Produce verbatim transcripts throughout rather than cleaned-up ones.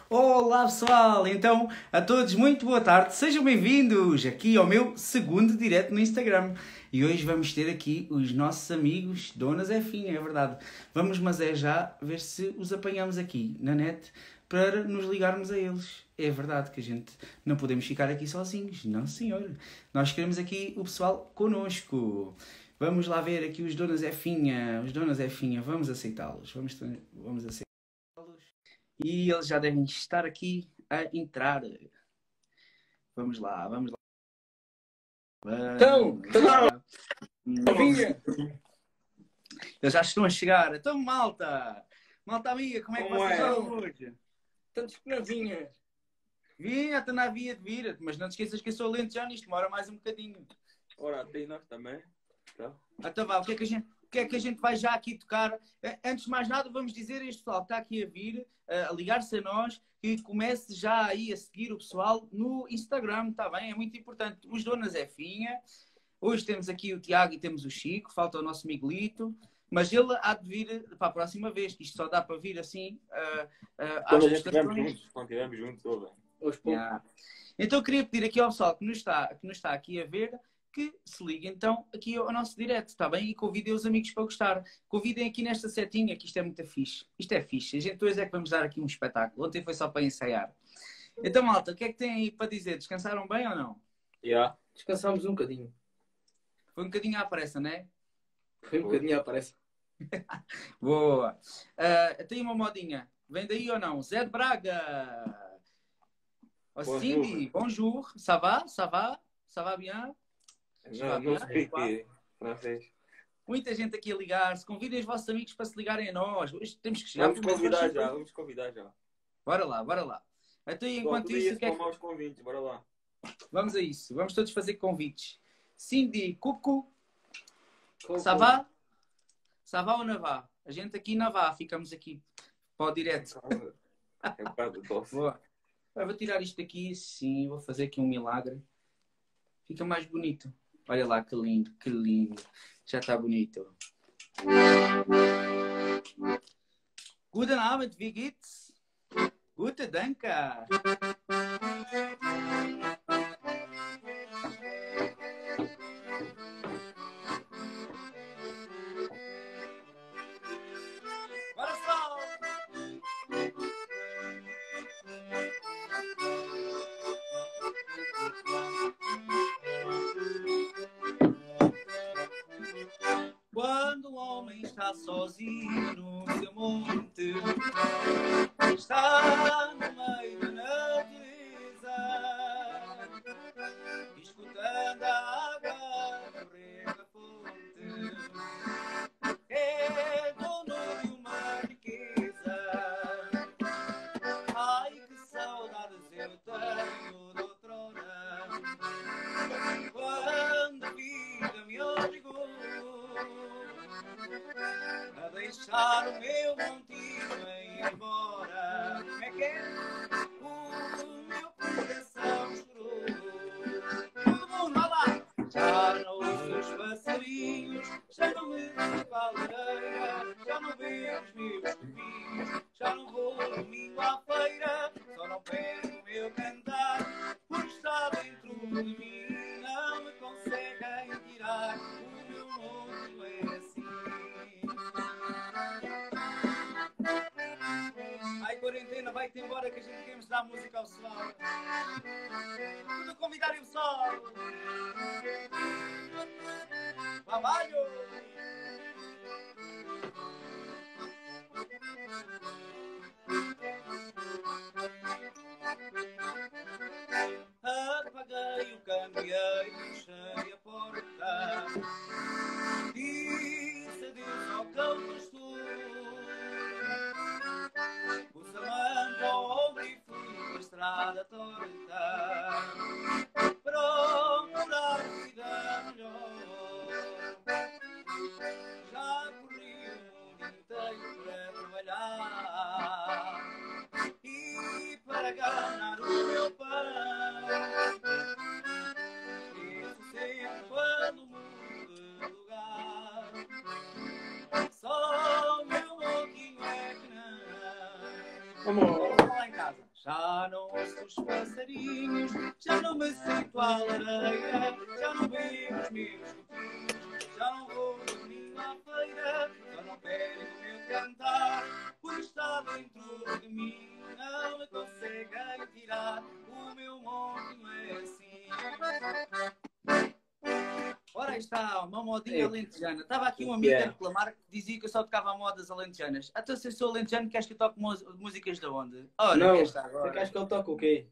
Olá pessoal, então a todos muito boa tarde, sejam bem-vindos aqui ao meu segundo direto no Instagram. E hoje vamos ter aqui os nossos amigos Dona Zefinha, é verdade. Vamos, mas é já ver se os apanhamos aqui na net para nos ligarmos a eles. É verdade que a gente não podemos ficar aqui sozinhos, não senhor. Nós queremos aqui o pessoal connosco. Vamos lá ver aqui os Dona Zefinha, os Dona Zefinha, vamos aceitá-los, vamos, vamos aceitá-los. E eles já devem estar aqui a entrar. Vamos lá, vamos lá. Então, Novinha! Eles já estão a chegar. Então, malta! Malta amiga, como é que Como vocês é? estão hoje? tantos que não vinha. Vinha, estou na via de vir. Mas não te esqueças que eu sou lento já nisto. Demora mais um bocadinho. Ora, tem nós também. Então. Então vá, o que é que a gente... O que é que a gente vai já aqui tocar? Antes de mais nada, vamos dizer a este pessoal que está aqui a vir, a ligar-se a nós, que comece já aí a seguir o pessoal no Instagram, está bem? É muito importante. Os Dona Zefinha. Hoje temos aqui o Tiago e temos o Chico, falta o nosso Miguelito, mas ele há de vir para a próxima vez, que isto só dá para vir assim uh, uh, às Quando a gente estivermos estações. juntos, quando estivermos juntos, ou bem. Hoje pouco. Yeah. Então eu queria pedir aqui ao pessoal que nos está, que nos está aqui a ver, que se ligue então aqui ao nosso direto, está bem? E convidem os amigos para gostar. Convidem aqui nesta setinha, que isto é muito fixe. Isto é fixe. A gente hoje é que vamos dar aqui um espetáculo. Ontem foi só para ensaiar. Então, malta, o que é que têm aí para dizer? Descansaram bem ou não? Yeah. Descansámos um bocadinho. Foi um bocadinho à pressa, não é? Foi um bocadinho à pressa. Boa. Uh, tem uma modinha. Vem daí ou não? Zé de Braga. Oh, Bonjour. Cindy, bonjour. Ça va? Ça va? Ça va bien? Não, não sei francês. Muita gente aqui a ligar-se. Convidem os vossos amigos para se ligarem a nós. Hoje temos que chegar. Vamos convidar já, vamos convidar já. Bora lá, bora lá. Então, enquanto isso, isso que é com maus convites, bora lá. vamos a isso. Vamos todos fazer convites. Cindy, Cuco, Com- ça va? Ça va ou não va? A gente aqui não vá, ficamos aqui para o direto. É um bocado de tosse. Boa. Eu vou tirar isto daqui, sim, vou fazer aqui um milagre. Fica mais bonito. Olha lá que lindo, que lindo. Já está bonito. Guten Abend, wie geht's? Gute, danke. Bora, pessoal! Quando o homem está sozinho no seu monte, está no meio da natureza, escutando a água correr da fonte, é dono de uma riqueza. Ai, que saudades eu tenho de outrora, quando a vida me obrigou a deixar o meu montinho e ir embora. Como é que é? O meu coração chorou. Todo mundo, vai lá! Já não ouço os passarinhos, já não me para a lareira, já não vejo os meus filhos, já não vou domingo à feira, só não pego o meu cantar, porque está dentro de mim, não me conseguem tirar, o meu mundo é assim. Ai, quarentena, vai-te embora que a gente queremos dar música ao pessoal. Tudo a convidarem o pessoal. Trabalho! Apaguei o candeeiro, fechei a porta, disse adeus ao cão pastor, pus a mão ao ombro e fui pela estrada torta, procurar vida melhor. Já corri o mundo inteiro para trabalhar e para ganhar o meu pão. Esqueço sempre quando mudo de lugar, só o meu louquinho é que não. Vamos! lá em casa. Já não ouço os passarinhos, já não me sinto à lareira, já não vejo os meus coquinhos, já não vou domingo à feira, já não pego o meu cantar, porque está dentro de mim, não me conseguem tirar, o meu mundo é assim. Ora, aí está, uma modinha É. alentejana. Estava aqui um amigo a reclamar que dizia que eu só tocava modas alentejanas. Até se eu sou alentejano, queres que eu toque mu- músicas de onde? Ora, Não, cá está você agora. acha que ele toca o quê?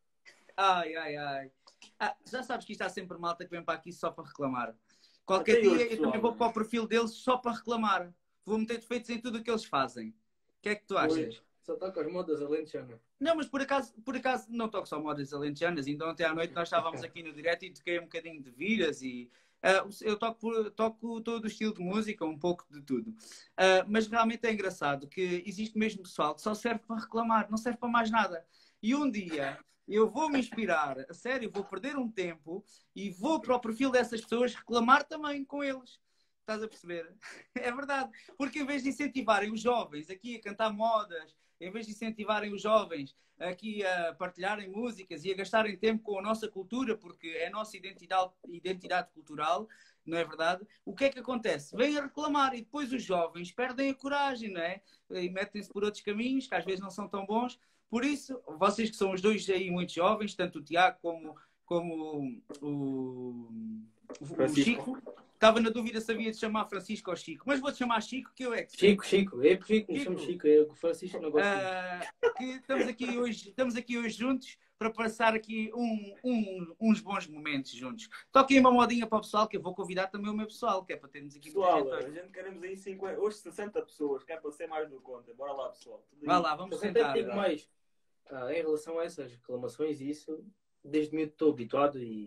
Ai, ai, ai. Ah, já sabes que isto há sempre malta que vem para aqui só para reclamar. Qualquer Até eu, dia eu pessoal. também vou para o perfil deles só para reclamar. Vou meter defeitos em tudo o que eles fazem. O que é que tu achas? Pois, só toca as modas alentejanas. Não, mas por acaso, por acaso não toco só modas alentejanas. Então ontem à noite nós estávamos aqui no direto e toquei um bocadinho de viras e ah, eu toco, por- toco todo o estilo de música, um pouco de tudo. Ah, mas realmente é engraçado que existe mesmo pessoal que só serve para reclamar, não serve para mais nada. E um dia eu vou me inspirar, a sério, vou perder um tempo e vou para o perfil dessas pessoas reclamar também com eles. Estás a perceber? É verdade. Porque em vez de incentivarem os jovens aqui a cantar modas, em vez de incentivarem os jovens aqui a partilharem músicas e a gastarem tempo com a nossa cultura, porque é a nossa identidade, identidade cultural, não é verdade? O que é que acontece? Vêm a reclamar e depois os jovens perdem a coragem, não é? E metem-se por outros caminhos que às vezes não são tão bons. Por isso, vocês que são os dois aí muito jovens, tanto o Tiago como, como o, o, o Francisco. Chico, estava na dúvida se havia de chamar Francisco ou Chico, mas vou-te chamar Chico, que eu é que sei. Chico, Chico, eu prefiro que me Chico. chame Chico, eu o Francisco não gosto muito. Ah, que estamos aqui hoje, estamos aqui hoje juntos para passar aqui um, um- uns bons momentos juntos. Toquem uma modinha para o pessoal, que eu vou convidar também o meu pessoal, que é para termos aqui Pessoal, muita a gente. gente queremos aí cinquenta, hoje sessenta pessoas, que é para ser mais do que conta. Bora lá, pessoal. Tudo Vá aí. lá, vamos Mas até te sentar. digo mais, ah, em relação a essas reclamações e isso, desde miúdo estou habituado e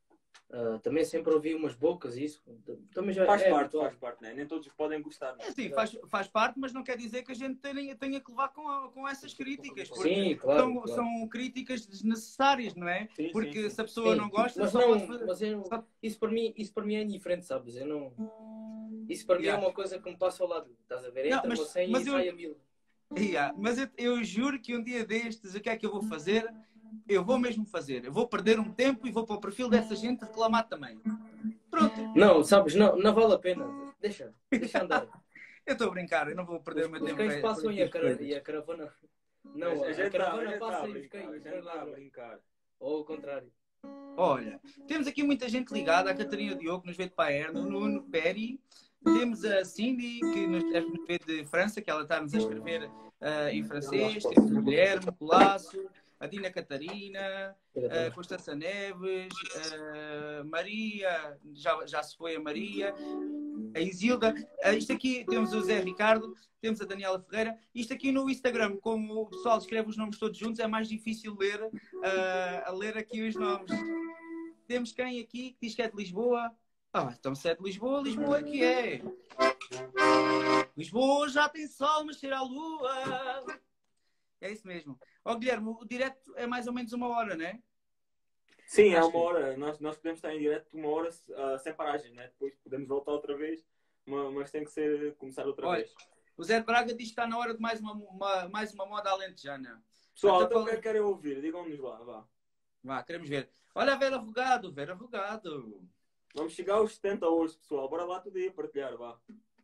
ah, também sempre ouvi umas bocas e isso. Também já Faz é parte, habitual. faz parte, né? Nem todos podem gostar. É Né? assim, faz, faz parte, mas não quer dizer que a gente tenha, tenha que levar com, com essas críticas, porque Sim, claro, são, claro. são críticas desnecessárias, não é? Sim, Porque sim, sim. se a pessoa Sim, não gosta, mas só não, pode fazer. mas eu, só- isso, para mim, isso para mim é indiferente, sabes? Eu não, isso para mim Yeah. é uma coisa que me passa ao lado. Estás a ver? Não, Entra mas- uma senha mas e eu- sai a mil. Yeah, mas eu, eu juro que um dia destes, o que é que eu vou fazer? Eu vou mesmo fazer. Eu vou perder um tempo e vou para o perfil dessa gente reclamar também. Pronto, Não, sabes, não, não vale a pena. Deixa, deixa andar. eu estou a brincar, eu não vou perder Os, o meu os tempo. cães para- passam por e a, essas cara, coisas. e a caravana. Não, a a, gente a está caravana a passa e os brincar, a cães. gente está a brincar. Ou ao contrário. Olha, temos aqui muita gente ligada, a Catarina Diogo, que nos vê de Paerno, o Nuno Peri, temos a Cindy, que nos deve nos ver de França, que ela está-nos a escrever ah, em francês, temos o Guilherme Colasso, a Dina Catarina, a Constança Neves, a Maria, já, já se foi a Maria, a Isilda, ah, isto aqui temos o Zé Ricardo, temos a Daniela Ferreira, isto aqui no Instagram, como o pessoal escreve os nomes todos juntos, é mais difícil ler, ah, a ler aqui os nomes. Temos quem aqui que diz que é de Lisboa? Ah, então se é de Lisboa, Lisboa é que é. Lisboa já tem sol, mas cheira a lua. É isso mesmo. Ó Guilherme, o direto é mais ou menos uma hora, não é? Sim, é Acho uma que- hora. Nós, nós podemos estar em direto uma hora ah, sem paragem, né? Depois podemos voltar outra vez, ma- mas tem que ser começar outra Olha, vez. o Zé de Braga diz que está na hora de mais uma, uma- mais uma moda alentejana. Pessoal, Então, então o qual- que é que querem ouvir? Digam-nos lá, vá. Vá, queremos ver. Olha a Vera Rugado, Vera Rugado. Vamos chegar aos setenta hoje, pessoal. Bora lá todo dia partilhar, vá.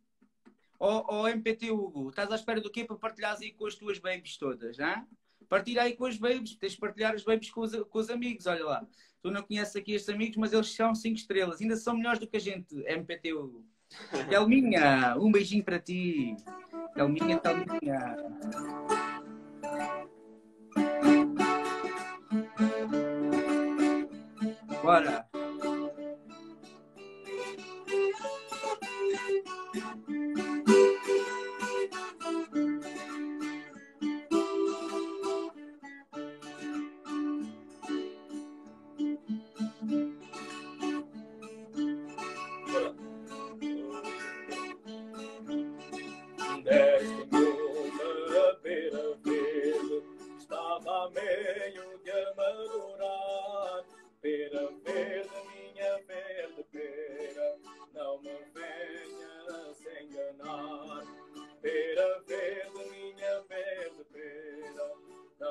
Ó ó, M P T Hugo, estás à espera do quê para partilhares aí com as tuas babies todas, hein? Partilha aí com as babies, tens de partilhar as babies com os, com os amigos, olha lá. Tu não conheces aqui estes amigos, mas eles são cinco estrelas, ainda são melhores do que a gente, M P T Hugo. Telminha, um beijinho para ti. Telminha, Telminha. Bora. Deste-me uma pera verde, estava a meio de amadurar. Pera verde, minha verde pera, não me venhas enganar. Pera verde, minha verde pera,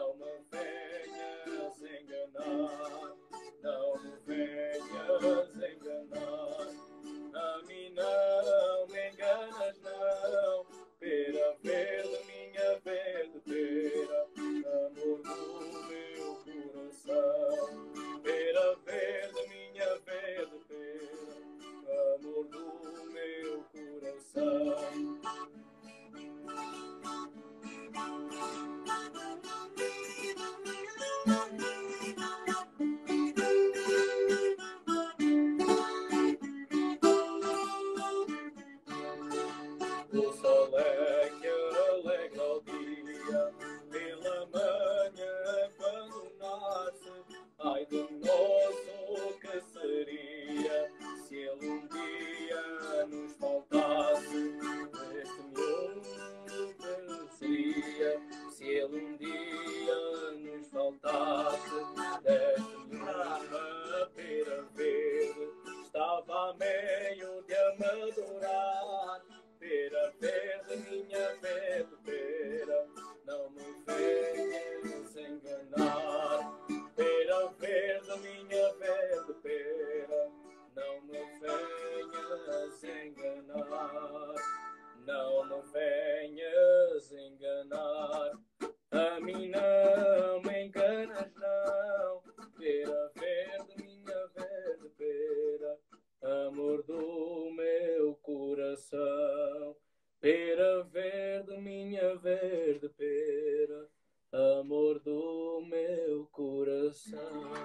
O sol é que alegra o dia, pela manhã quando nasce. Ai do nosso que seria, se ele um dia nos faltasse. Este mundo que seria, se ele um dia nos faltasse. Deste mundo a pera verde, estava a meio de amadurar. Pera verde, minha verde pera, não me venhas enganar. Pera verde, minha verde pera, não me venhas enganar. Não me venhas enganar. A mim não me enganas não. Pera verde, minha verde pera, amor do meu coração. Pera verde, minha verde pera, amor do meu coração.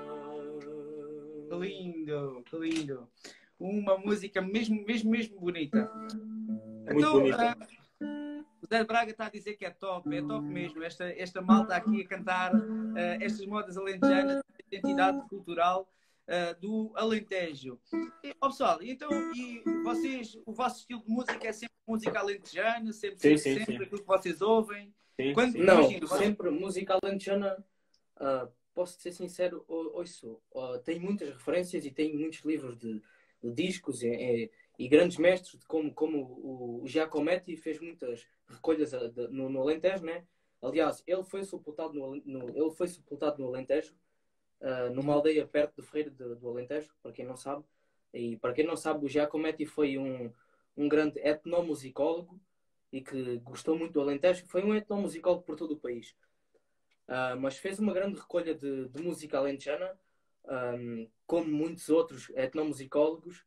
Que lindo, que lindo. Uma música mesmo, mesmo, mesmo bonita. É muito bonita. ah, o Zé Braga está a dizer que é top, é top mesmo. Esta, esta malta aqui a cantar ah, estas modas alentejanas, a identidade cultural ah, do Alentejo. E, ó, pessoal, então, e vocês, o vosso estilo de música é sempre música alentejana, sempre, Sim, sempre, sim, sempre sim. aquilo que vocês ouvem? Sim, Quando, sim. Não, imagina, vocês- sempre música alentejana, ah, posso ser sincero, ou- ouço. Ah, tem muitas referências e tem muitos livros de, de discos e, e- e grandes mestres, de como, como o, o Giacometti fez muitas recolhas a- de- no, no Alentejo, né? Aliás, ele foi sepultado no, Ale- no- ele foi sepultado no Alentejo, ah, numa aldeia perto de Ferreira de- do Alentejo, para quem não sabe. E para quem não sabe, o Giacometti foi um, um grande etnomusicólogo e que gostou muito do Alentejo. Foi um etnomusicólogo por todo o país. Ah, mas fez uma grande recolha de, de música alentejana, ahm, como muitos outros etnomusicólogos,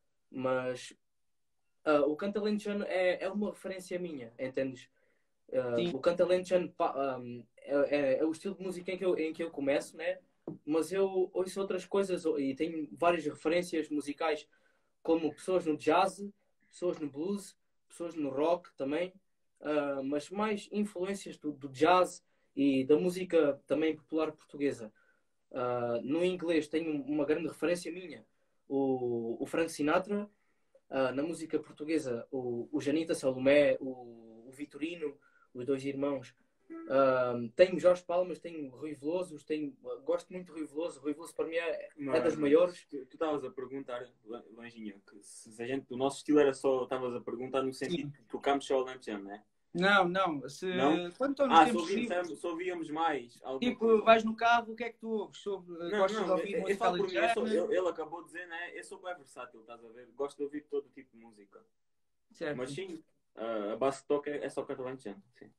mas ah, o canto alentejano é, é uma referência minha, entendes? Ah, Sim. o canto alentejano pá, ahm, é, é- é o estilo de música em que eu, em que eu começo, né? Mas eu ouço outras coisas e tenho várias referências musicais, como pessoas no jazz, pessoas no blues, pessoas no rock também, ah, mas mais influências do, do jazz e da música também popular portuguesa. Ah, no inglês tenho uma grande referência minha, o, o Frank Sinatra. Ah, na música portuguesa, o, o Janita Salomé, o, o Vitorino, os dois irmãos. Ah, tenho Jorge Palmas, tenho Rui Veloso, tenho, gosto muito de Rui Veloso. Rui Veloso para mim é, é das maiores. Tu tu estavas a perguntar, Lanjinha, que se a gente, o nosso estilo era só, estavas a perguntar no sentido de tocarmos só o alentejano, não é? Não, não. Se, Não? Quando estão nos Ah, só tempos ouvíamos, livres, só ouvíamos mais. alguma tipo, coisa. vais no carro, o que é que tu ouves? Sobre, Não, gostas de não, ouvir eu, eu música falo por mim, eu sou- alentejana? eu- ele acabou de dizer, né? Eu sou bem versátil, estás a ver? Gosto de ouvir todo tipo de música. Certo. Mas sim, a a base que toca é é só canto alentejano, sim.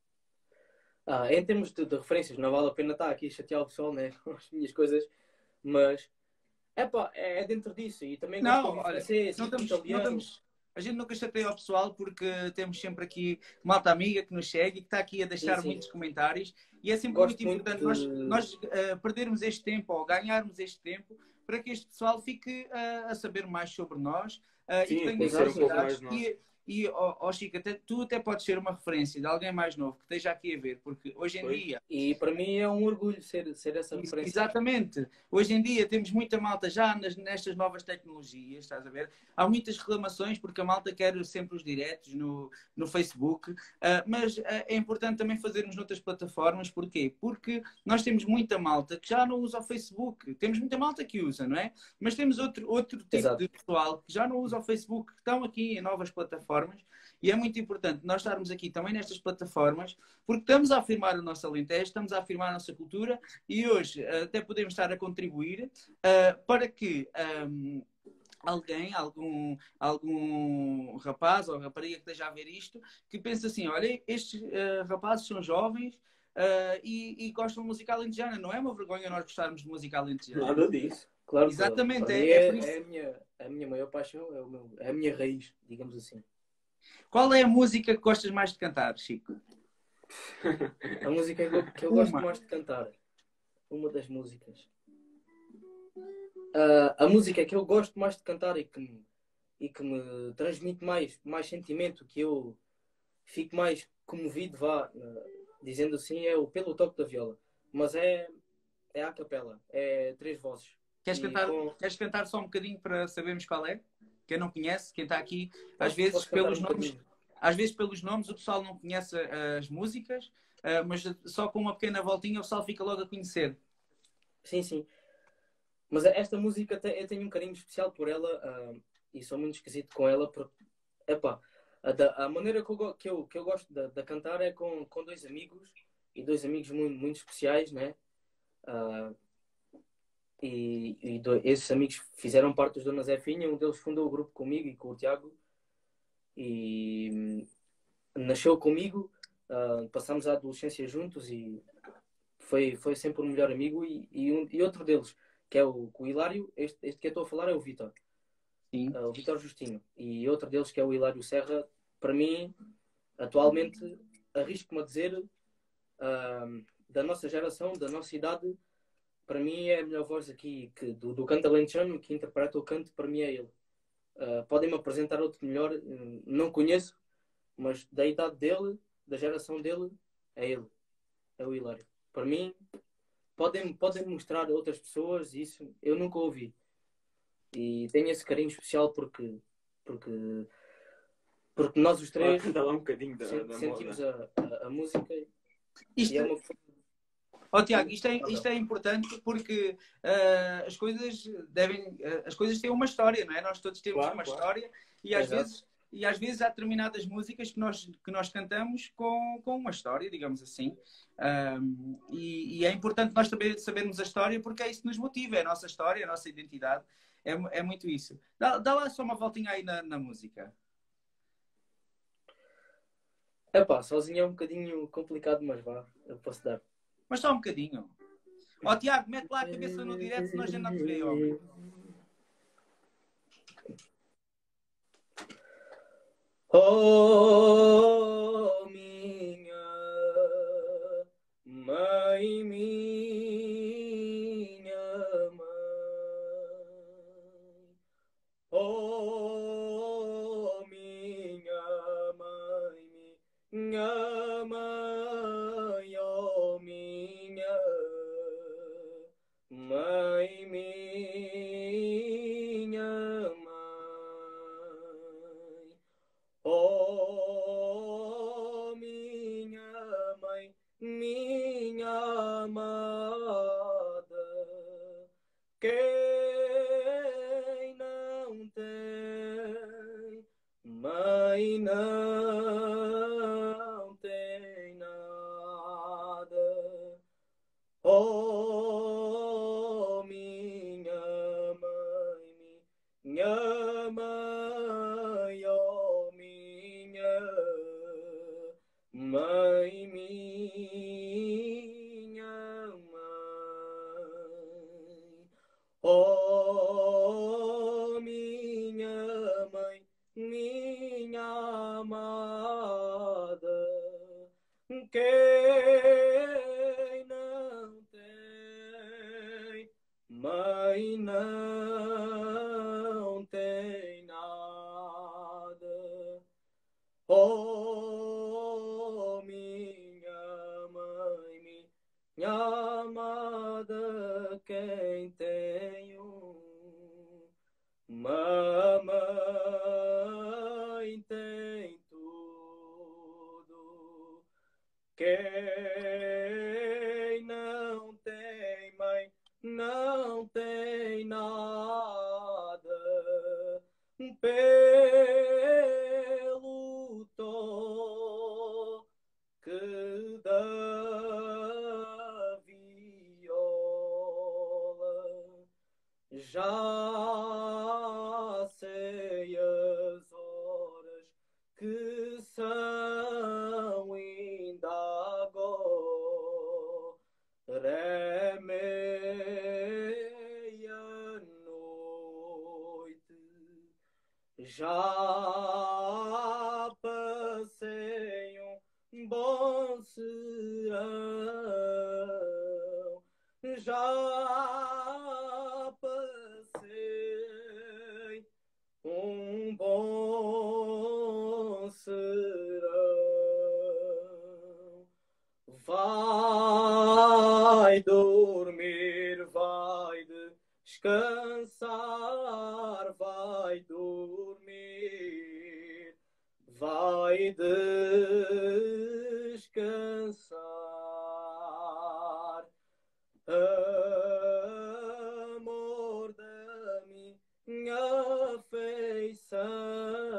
Ah, em termos de, de referências, não vale a pena estar aqui a chatear o pessoal, né? Com as minhas coisas, mas epá, é, é dentro disso. E também gosto de Não, ouvir olha, francês, não estamos, não italiano. estamos, a gente nunca chateia ao pessoal porque temos sempre aqui malta amiga que nos segue e que está aqui a deixar Sim, sim. muitos comentários e é sempre Gosto muito muito importante de- nós, nós eh, perdermos este tempo ou ganharmos este tempo para que este pessoal fique eh, a saber mais sobre nós eh, Sim, e que tenha conhecer um pouco curiosidades. mais de E, e ó, ó, Chico, até- tu até podes ser uma referência de alguém mais novo que esteja aqui a ver, porque hoje em Pois. dia E para mim é um orgulho ser, ser essa referência. exatamente. Hoje em dia temos muita malta já nas, nestas novas tecnologias, estás a ver? Há muitas reclamações porque a malta quer sempre os diretos no, no Facebook, ah, mas ah, é importante também fazermos noutras plataformas. Porquê? Porque nós temos muita malta que já não usa o Facebook. Temos muita malta que usa, não é? Mas temos outro, outro tipo Exato. de pessoal que já não usa o Facebook, que estão aqui em novas plataformas. E é muito importante nós estarmos aqui também nestas plataformas, porque estamos a afirmar o nosso Alentejo, estamos a afirmar a nossa cultura e hoje uh, até podemos estar a contribuir uh, para que um, alguém, algum, algum rapaz ou rapariga que esteja a ver isto, que pense assim, olha, estes uh, rapazes são jovens uh, e, e gostam de música alentejana. Não é uma vergonha nós gostarmos de música alentejana. Nada disso. Claro que Exatamente, para é- mim é é, por isso- é a, minha, a minha maior paixão, é, o meu, é a minha raiz, digamos assim. Qual é a música que gostas mais de cantar, Chico? A música que eu, que eu gosto Uma. mais de cantar. uma das músicas. Uh, a música que eu gosto mais de cantar e que me, e que me transmite mais, mais sentimento, que eu fico mais comovido, vá, uh, dizendo assim, é o Pelo Toque da Viola. Mas é, é a capela, é três vozes. Queres E cantar, com... queres cantar só um bocadinho para sabermos qual é? Quem não conhece, quem está aqui, às Posso, vezes posso cantar pelos um nomes, bocadinho? às vezes pelos nomes o pessoal não conhece as músicas, uh, mas só com uma pequena voltinha o pessoal fica logo a conhecer. Sim, sim. Mas esta música eu tenho um carinho especial por ela uh, e sou muito esquisito com ela porque, epá, a, da, a maneira que eu, que eu, que eu gosto de, de cantar é com, com dois amigos e dois amigos muito, muito especiais, né? Uh, e e do, esses amigos fizeram parte dos Dona Zefinha, um deles fundou o grupo comigo e com o Tiago e hum, nasceu comigo, uh, passámos a adolescência juntos e foi, foi sempre o melhor amigo e, e, um, e outro deles, que é o, o Hilário, este, este que eu estou a falar é o Vitor, Sim. uh, o Vitor Justino, e outro deles que é o Hilário Serra, para mim, atualmente, arrisco-me a dizer, uh, da nossa geração, da nossa idade, para mim é a melhor voz aqui que, do, do canto alentejano, que interpreta o canto, para mim é ele. Uh, podem-me apresentar outro melhor, uh, não conheço, mas da idade dele, da geração dele, é ele, é o Hilário. Para mim, podem, podem mostrar a outras pessoas, isso eu nunca ouvi. E tenho esse carinho especial porque, porque, porque nós os três Canta lá um bocadinho da, sen- da sentimos moda. a, a, a música e Isto, é uma coisa. oh, Tiago, isto é, isto é importante porque uh, as coisas devem, uh, as coisas têm uma história, não é? Nós todos temos Claro, uma claro. história e às Exato. vezes e às vezes há determinadas músicas que nós que nós cantamos com, com uma história, digamos assim. Um, e, e é importante nós também sabermos a história porque é isso que nos motiva, é a nossa história, a nossa identidade, é, é muito isso. Dá, dá lá só uma voltinha aí na, na música. Epá, sozinho é um bocadinho complicado, mas vá, eu posso dar. Mas só um bocadinho. Ó, Tiago, mete lá a cabeça no direto, senão a gente não te vê, homem. Oh, minha mãe, minha mãe. Oh, minha mãe, minha mãe, oh, minha mãe, minha mãe. Oh, minha mãe, minha amada, quem não tem mãe não tem nada. Oh, minha mãe, minha mãe, oh, minha mãe, minha mãe. Oh, minha mãe, minha amada, quem não tem mãe não tem nada. Oh, minha mãe, minha amada, quem tem uma mãe tem tudo. Quem não tem mãe não tem nada. Pelo toque da viola já sei as horas que são ainda agora é meia-noite. Já passei um bom serão, já passei um bom serão. Vai dormir, vai descansar, vai dormir, vai descansar. Amor da minha afeição.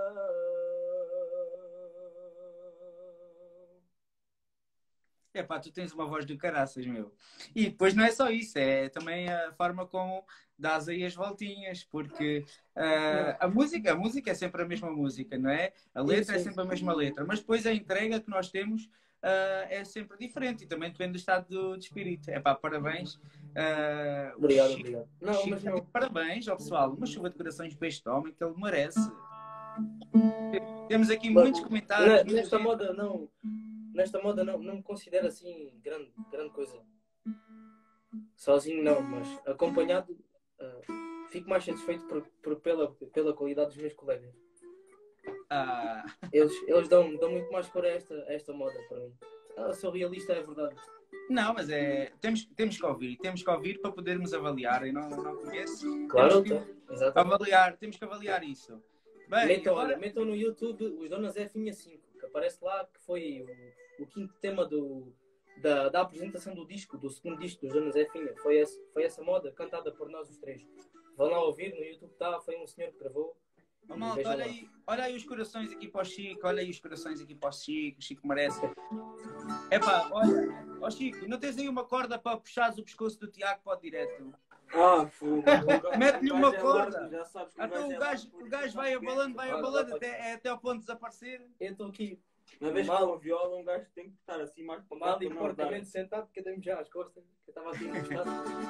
Epá, tu tens uma voz do caraças, meu. E depois não é só isso, é também a forma como dás aí as voltinhas, porque uh, a música, a música é sempre a mesma música, não é? A letra Sim, sim. é sempre a mesma letra, mas depois a entrega que nós temos uh, é sempre diferente e também depende do estado do, de espírito. Epá, parabéns. Uh, Obrigado, Chico, obrigado. Não, Chico, mas não. parabéns ao pessoal. Uma chuva de corações para este homem que ele merece. Temos aqui Mas, muitos comentários. ne- Nesta moda, não. Nesta moda, não, não me considero assim grande, grande coisa. Sozinho, não, mas acompanhado, ah, fico mais satisfeito por, por- pela, pela qualidade dos meus colegas. Ah, Eles, eles dão, dão muito mais cor a esta, a esta moda para mim. Ah, sou realista, é verdade. não, mas é, temos, temos que ouvir, temos que ouvir para podermos avaliar. Eu não, não conheço. Claro, Temos que então, exatamente. avaliar, temos que avaliar isso. Bem, Metam, agora... olha, metam no YouTube os Donas F cinco, que aparece lá que foi o, o quinto tema do, da, da apresentação do disco, do segundo disco dos Donas F. Foi, esse, foi essa moda cantada por nós os três. Vão lá ouvir, no YouTube está, foi um senhor que gravou. Oh, E malta, vejam olha lá. aí, olha aí os corações aqui para o Chico, olha aí os corações aqui para o Chico, o Chico merece. Epá, olha, ó Chico, não tens aí uma corda para puxares o pescoço do Tiago para o direto? Ah, fogo. Mete-lhe O uma gajo é corda. largo, já sabes que o Então o é gajo, largo, o gajo vai por isso abalando, vai Olha, abalando olha, até, é até ao ponto de desaparecer. Eu estou aqui Na vez que com a viola, um gajo tem que estar assim mais para cá mal e para não dar. porcamente sentado, porque dei-me já às costas, que eu estava aqui encostado.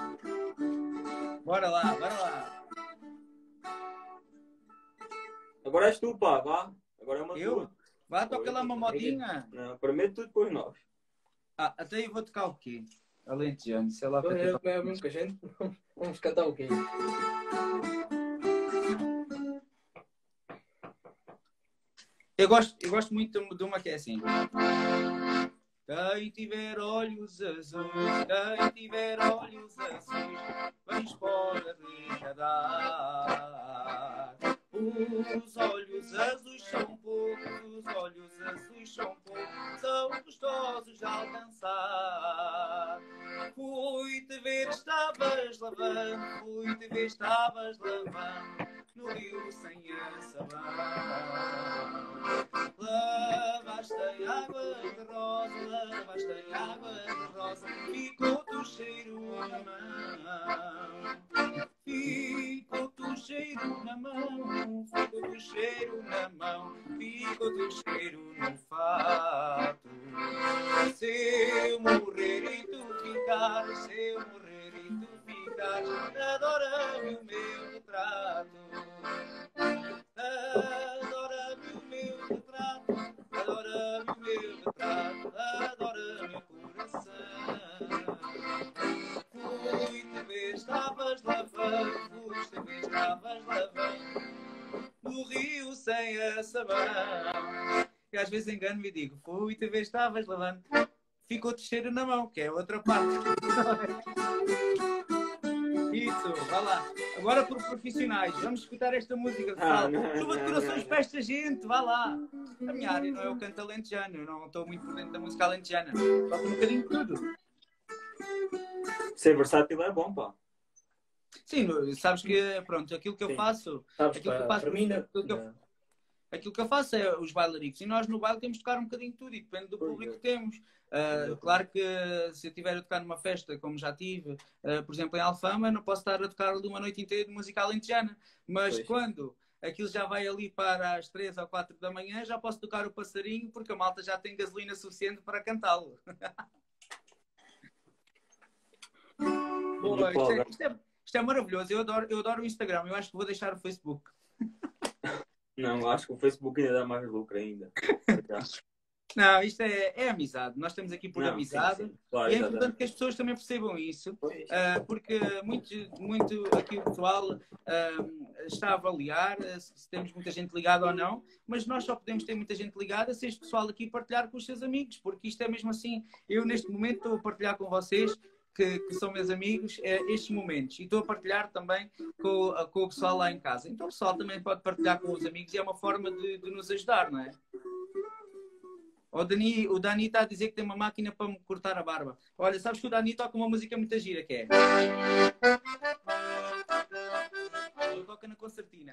Bora lá, bora lá. Agora és tu, pá, vá. Agora é uma Eu? tua. Vá, toca lá uma motinha. Não, primeiro tu, depois nós. Ah, até eu vou tocar o quê? Alentejano, sei lá o que Então, é que eu é, é mesmo que a gente. Vamos cantar o quê? Eu gosto, eu gosto muito de uma que é assim. Quem tiver olhos azuis, quem tiver olhos azuis, vem fora de nadar. Os olhos azuis são poucos, os olhos azuis são poucos, são gostosos de alcançar. Fui-te ver, estavas lavando, fui-te ver, estavas lavando, no rio sem a sabão. Lavaste em água de rosa, lavaste em água de rosa, ficou-te o cheiro na mão. Ficou-te o cheiro na mão, ficou-te o cheiro na mão, ficou-te o cheiro no fato. Se eu morrer e tu ficares, se eu morrer e tu ficares, adora-me o meu retrato. Adora-me o meu retrato, adora-me o meu retrato, adora-me o coração. Fui-te ver, estavas lavando, fui-te ver, estavas lavando, no rio sem a sabão. E às vezes engano-me e digo, fui-te ver, estavas lavando, ficou-te cheiro na mão, que é a outra parte. Isso, vá lá. Agora por profissionais, vamos escutar esta música, pessoal. Ah, não, Chuva de não, corações não, para esta gente, vá lá. A minha área não é o canto alentejano, eu não estou muito por dentro da música alentejana. Toco um bocadinho de tudo. Ser versátil é bom, pá. Sim, no- sabes que, pronto, aquilo que eu Sim. faço, Sabes, aquilo que eu para, faço, para mim, não. aquilo que eu, aquilo que eu faço é os bailaricos. E nós no baile temos de tocar um bocadinho de tudo e depende do Pois público é. que temos. Uh, claro que se eu estiver a tocar numa festa, como já tive, uh, por exemplo, em Alfama, não posso estar a tocar ali uma noite inteira de música alentejana. Mas Pois. quando aquilo já vai ali para as três ou quatro da manhã, já posso tocar o passarinho, porque a malta já tem gasolina suficiente para cantá-lo. Boa, isto, é, isto, é, isto é maravilhoso. Eu adoro, eu adoro o Instagram. Eu acho que vou deixar o Facebook. Não, acho que o Facebook ainda dá mais lucro ainda. Não, isto é, é amizade. Nós estamos aqui por Não, sim, amizade. sim. Claro, E é exatamente. importante que as pessoas também percebam isso, Pois. uh, porque muito, muito aqui o pessoal uh, está a avaliar uh, se temos muita gente ligada ou não, mas nós só podemos ter muita gente ligada se este pessoal aqui partilhar com os seus amigos, porque isto é mesmo assim. Eu, neste momento, estou a partilhar com vocês, que, que são meus amigos, é, estes momentos. E estou a partilhar também com, com o pessoal lá em casa. Então o pessoal também pode partilhar com os amigos e é uma forma de, de nos ajudar, não é? O Dani, o Dani está a dizer que tem uma máquina para me cortar a barba. Olha, sabes que o Dani toca uma música muito gira, que é... Ele toca na concertina.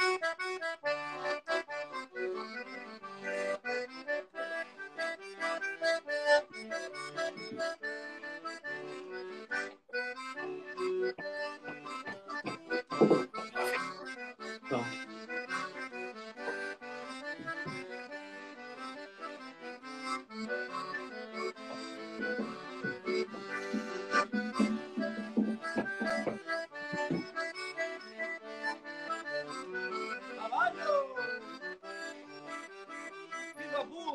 Então. Trabalho! Viva Bull!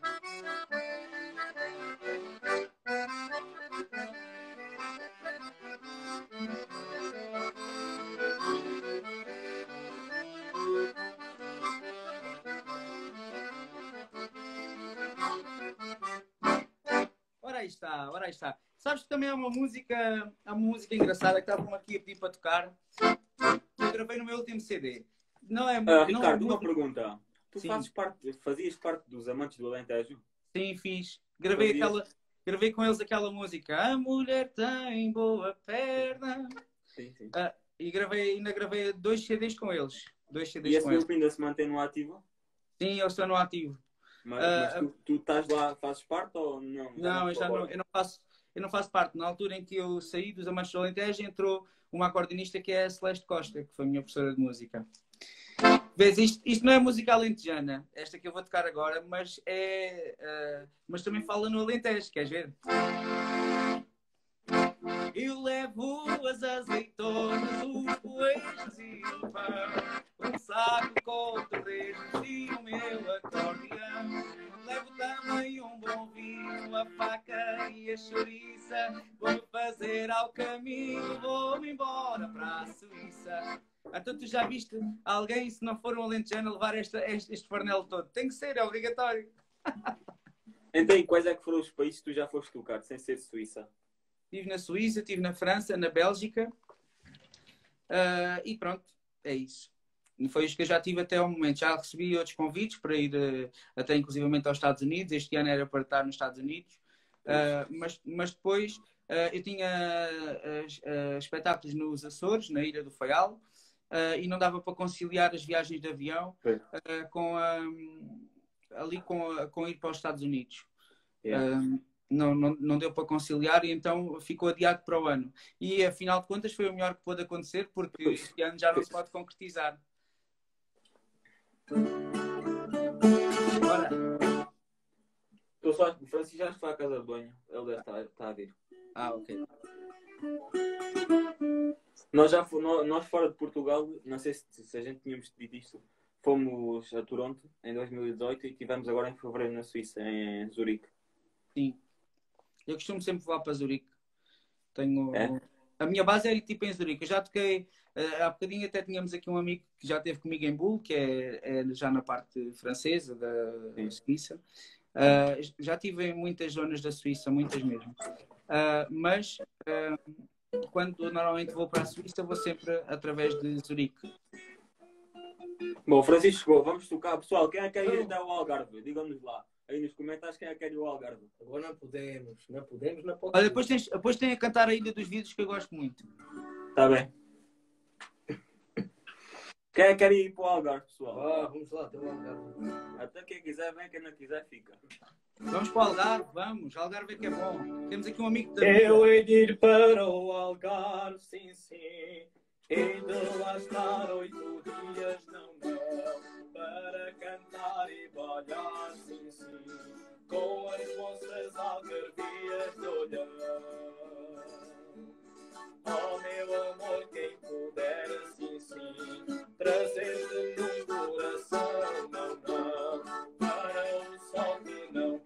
Ora aí está, ora aí está. Sabes que também é uma música, é uma música engraçada que estavam aqui a pedir para tocar. Eu gravei no meu último C D. Não é, Uh, não Ricardo, é uma música... pergunta. Tu Sim. fazes parte, fazias parte dos Amantes do Alentejo? Sim, fiz. Gravei, Fazias? aquela, gravei com eles aquela música. A mulher tem boa perna. Sim, sim. Ah, e gravei, ainda gravei dois C Ds com eles. Dois E C Ds esse com eles. grupo ainda se mantém no ativo? Sim, eles estão no ativo. Mas, Ah, mas tu, tu estás lá, fazes parte ou não? Não, eu, já não, colaboras? eu, não faço, eu não faço parte. Na altura em que eu saí dos Amantes do Alentejo, entrou uma acordeonista que é a Celeste Costa, que foi a minha professora de música. Vês, isto, isto não é música alentejana, esta que eu vou tocar agora, mas, é, uh, mas também fala no Alentejo, queres ver? Eu levo as azeitonas, os coelhos e o pão, um saco com torresmos e o meu acordeão. Levo também um bom vinho, a faca e a chouriça. Vou-me fazer ao caminho, vou-me embora para a Suíça. Então tu já viste alguém, se não for um alentejano, levar esta, este, este farnel todo? Tem que ser, é obrigatório. Então, e quais é que foram os países que tu já foste tocar, sem ser Suíça? Estive na Suíça, estive na França, na Bélgica. Uh, e pronto, é isso. Foi isso que eu já tive até ao momento. Já recebi outros convites para ir uh, até inclusivamente aos Estados Unidos. Este ano era para estar nos Estados Unidos. Uh, mas, mas depois uh, eu tinha uh, uh, espetáculos nos Açores, na Ilha do Faial, uh, e não dava para conciliar as viagens de avião uh, com, um, ali com, a, com ir para os Estados Unidos. Yeah. Uh, Não, não, não deu para conciliar e então ficou adiado para o ano. E afinal de contas foi o melhor que pôde acontecer porque este ano já não se pode concretizar. Ora. Estou só, o Francisco já está à casa de banho. Ele deve estar, está a vir. Ah, ok. Nós, já, nós fora de Portugal, não sei se, se a gente tínhamos dito isto, fomos a Toronto em dois mil e dezoito e estivemos agora em fevereiro na Suíça, em Zurique. Sim. Eu costumo sempre voar para Zurique. Tenho... É? A minha base é tipo em Zurique. Eu já toquei... Há bocadinho até tínhamos aqui um amigo que já esteve comigo em Bull, que é, é já na parte francesa da Sim. Suíça. Uh, já estive em muitas zonas da Suíça, muitas mesmo. Uh, mas uh, quando normalmente vou para a Suíça, vou sempre através de Zurique. Bom, o Francisco chegou. Vamos tocar. Pessoal, quem é que quer ir até o Algarve? Digam-nos lá. Aí nos comentários quem é que quer ir ao Algarve. Agora não podemos, não podemos, não podemos. Olha, depois, tens, depois tem a cantar a Ilha dos Vidros que eu gosto muito. Está bem. Quem é que quer ir para o Algarve, pessoal? Ah, vamos lá, até o Algarve. Até quem quiser vem, quem não quiser fica. Vamos para o Algarve, vamos. Algarve é que é bom. Temos aqui um amigo da Eu hei de ir para o Algarve, sim, sim. Hei de lá estar oito dias, não, não. Para cantar e balhar, sim, sim. Com as moças algarvias de olhar. Oh, meu amor, quem puder, sim, sim. Trazer-te num coração, não, não. Para o sol que não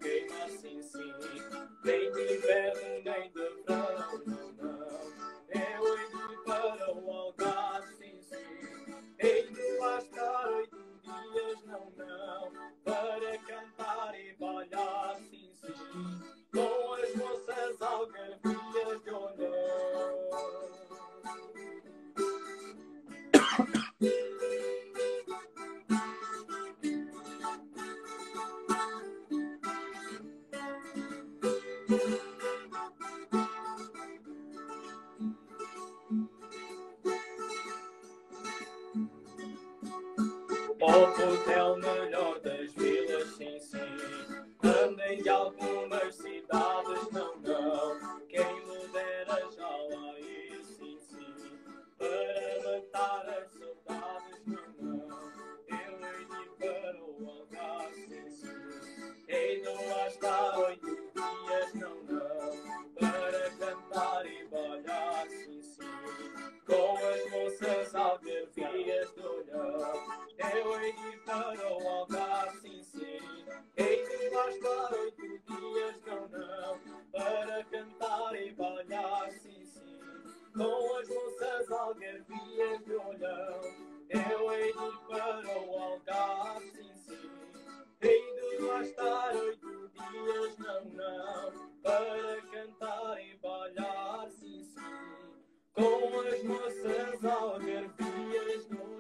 Ao hotel melhor das vilas, sim, sim. Andei de algumas cidades, não, não. Quem me dera já lá ir, sim, sim. Para matar as saudades, não, não. Eu hei de ir para o Algarve, sim, sim. Hei de lá estar oito dias, não, não. Para cantar e bailar, sim, sim. Com as moças algarvias do olhão. Eu hei de ir para o Algarve, sim, sim. Hei de lá estar oito dias, não, não. Para cantar e bailar, sim, sim. Com as moças algarvias do olhão. Eu hei de ir para o Algarve, sim, sim. Hei de lá estar oito dias, não, não. Para cantar e bailar, sim, sim. Com as moças algarvias do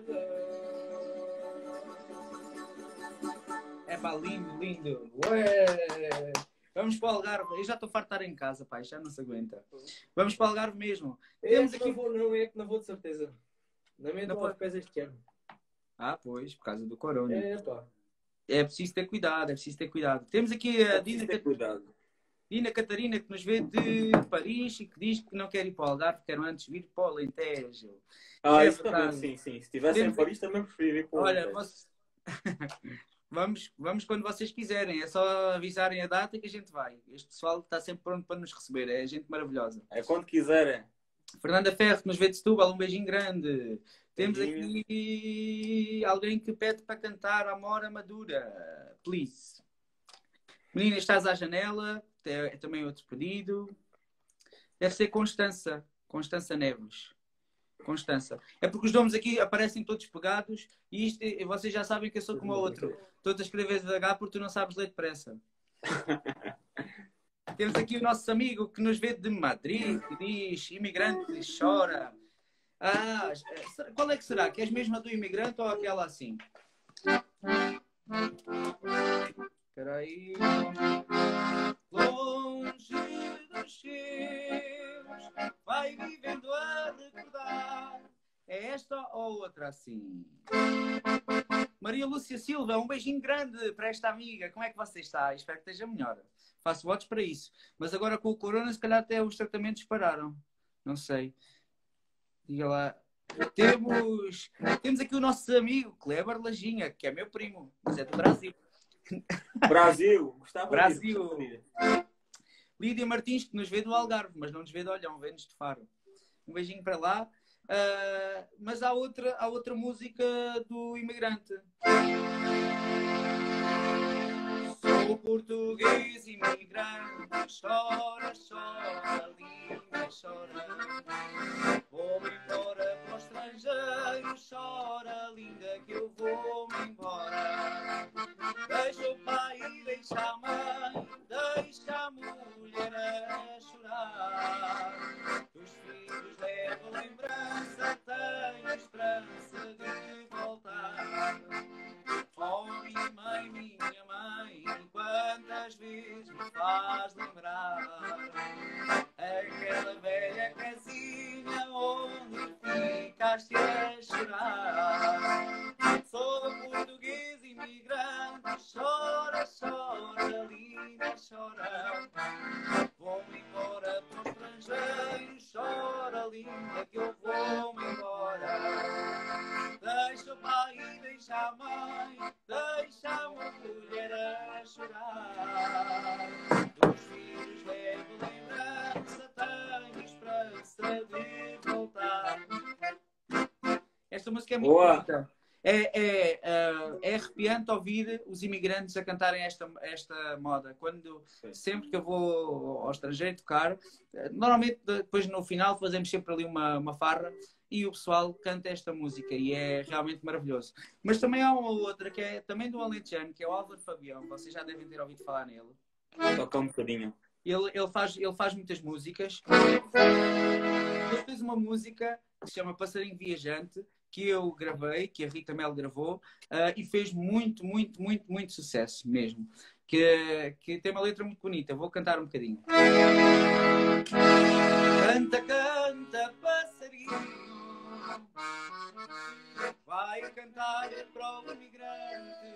É pá, lindo, lindo. Ué! Vamos para o Algarve. Eu já estou farto de estar em casa, pai, já não se aguenta. Vamos para o Algarve mesmo. É Temos que aqui. não vou, não é que não vou de certeza. Não me Não entram aos pode- pés este ano. Ah, pois, por causa do corona. É pá. É preciso ter cuidado, é preciso ter cuidado. Temos aqui É a preciso Dina, ter cuidado. Dina Catarina, que nos vê de Paris e que diz que não quer ir para o Algarve, quer antes vir para o Alentejo. Ah, É isso também, verdade. sim, sim. Se estivesse em Temos Paris, também preferia ir para o Olha, Alentejo. você- vamos, vamos quando vocês quiserem. É só avisarem a data que a gente vai. Este pessoal está sempre pronto para nos receber. É gente maravilhosa. É quando quiserem. Fernanda Ferro, que nos vê de Setúbal, um beijinho grande. Temos Beijinho. aqui alguém que pede para cantar Amora Madura. Please. Menina, estás à janela. É, é também outro pedido. Deve ser Constança. Constança Neves. Constança. É porque os nomes aqui aparecem todos pegados e isto, e vocês já sabem que eu sou como o outro. Estou a escrever devagar porque tu não sabes ler depressa. Temos aqui o nosso amigo que nos vê de Madrid, que diz imigrante chora. Ah, qual é que será? Que és mesmo a do imigrante ou aquela assim? Espera aí. Longe dos seus, vai vivendo a recordar. É esta ou outra assim? Maria Lúcia Silva, um beijinho grande para esta amiga. Como é que você está? Espero que esteja melhor. Faço votos para isso. Mas agora com o corona, se calhar até os tratamentos pararam. Não sei. Diga lá. Temos, temos aqui o nosso amigo Kleber Lajinha, que é meu primo, mas é do Brasil. Brasil, gostava Brasil. de ir. Lídia Martins, que nos vê do Algarve, mas não nos vê de Olhão, vê-nos de Faro. Um beijinho para lá. Uh, mas há outra, há outra música do imigrante. Sou português imigrante, chora, chora, linda, chora. Vou-me embora para o estrangeiro, chora, linda, que eu vou-me embora. Deixa o pai, deixa a mãe, deixa a mulher a chorar. Os filhos levam lembrança, tenho esperança de voltar. Oh, minha mãe, minha mãe, quantas vezes me faz lembrar aquela velha casinha onde ficaste a chorar. Sou português imigrante, chora, chora, linda, chora. Vou-me embora para o estrangeiro, chora, linda, que eu vou-me embora. Deixa o pai, deixa a mãe, deixa a mulher a chorar. Dos filhos levo lembrança, tenho esperança de voltar. Esta música é muito Boa. bonita. É, é, é, é arrepiante ouvir os imigrantes a cantarem esta, esta moda. Quando, sempre que eu vou ao estrangeiro tocar, normalmente depois no final fazemos sempre ali uma, uma farra e o pessoal canta esta música e é realmente maravilhoso. Mas também há uma outra que é também do Alentejano, que é o Álvaro Fabião. Vocês já devem ter ouvido falar nele. Toca um bocadinho. Ele, ele, faz, ele faz muitas músicas. Ele fez uma música que se chama Passarinho Viajante, que eu gravei, que a Rita Mel gravou, uh, e fez muito, muito, muito, muito sucesso mesmo. Que, que tem uma letra muito bonita. Vou cantar um bocadinho. Canta, canta, passarinho, vai cantar para o imigrante.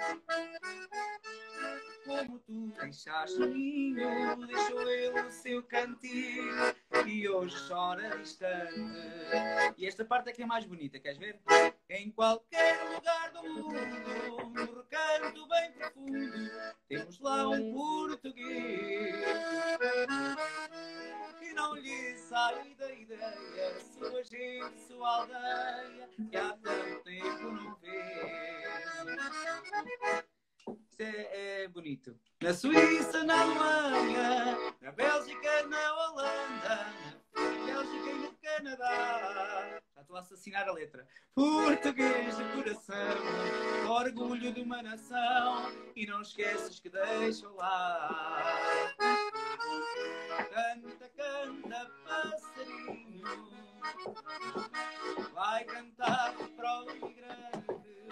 Como tu deixaste o ninho, deixou ele o seu cantinho e hoje chora distante. E esta parte é que é mais bonita, queres ver? Em qualquer lugar do mundo, no recanto bem profundo, temos lá um português que não lhe sai da ideia, sua gente, sua aldeia, que há tanto tempo não vê. Isso é, é bonito. Na Suíça, na Alemanha, na Bélgica, na Holanda, na Bélgica e no Canadá. Já estou a assassinar a letra. Português de coração, orgulho de uma nação, e não esqueces que deixa lá. Canta, canta, passarinho, vai cantar para o imigrante.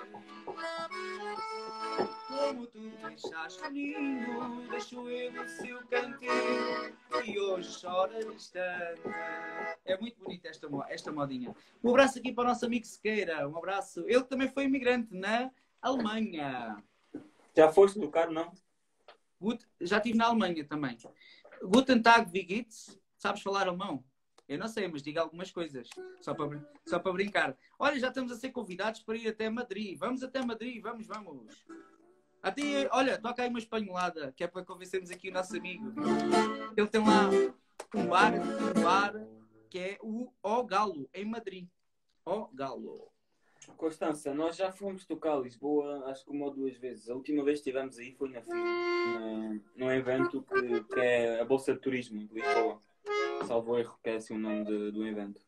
Como tu deixaste o ninho, deixou ele o seu cantinho e hoje chora distante. É muito bonita esta, esta modinha. Um abraço aqui para o nosso amigo Sequeira. Um abraço. Ele também foi imigrante na Alemanha. Já foste tocar, não? Gut... Já estive na Alemanha também. Guten Tag, wie geht's? Sabes falar alemão? Eu não sei, mas diga algumas coisas. Só para, só para brincar. Olha, já estamos a ser convidados para ir até Madrid. Vamos até Madrid, vamos, vamos. Até, olha, toca aí uma espanholada, que é para convencermos aqui o nosso amigo. Ele tem lá um bar, um bar que é o O Galo, em Madrid. O Galo. Constança, nós já fomos tocar a Lisboa, acho que uma ou duas vezes. A última vez que estivemos aí foi na F I M, num evento que, que é a Bolsa de Turismo de Lisboa. Salvo erro, que é assim o nome de, do evento.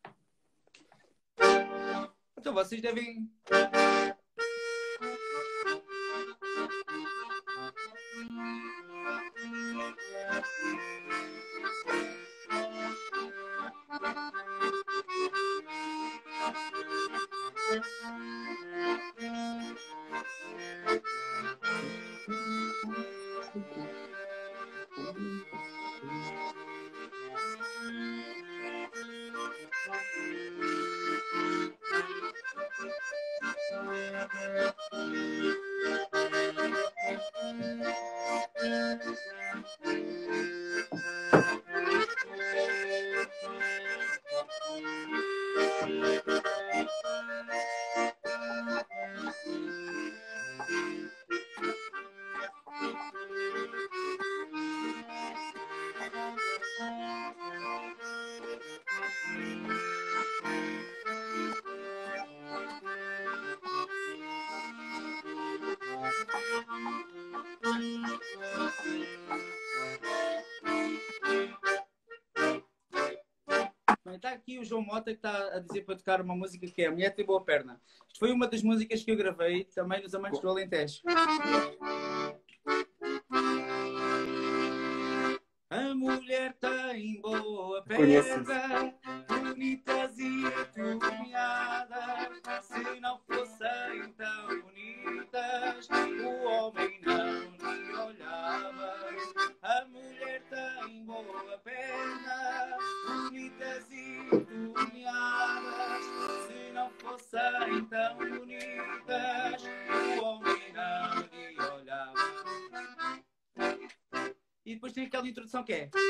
Então vocês devem... Está aqui o João Mota que está a dizer para tocar uma música que é A Mulher Tem Boa Perna. Isto foi uma das músicas que eu gravei também nos Amantes do Alentejo. A mulher tem boa perna, bonitas e tuneadas. Se não fossem tão bonitas, o homem não lhe olhava. A mulher tem boa perna, bonitas e tuneadas. Se não fossem tão bonitas, o homem não lhe olhava. E depois tem aquela introdução que é...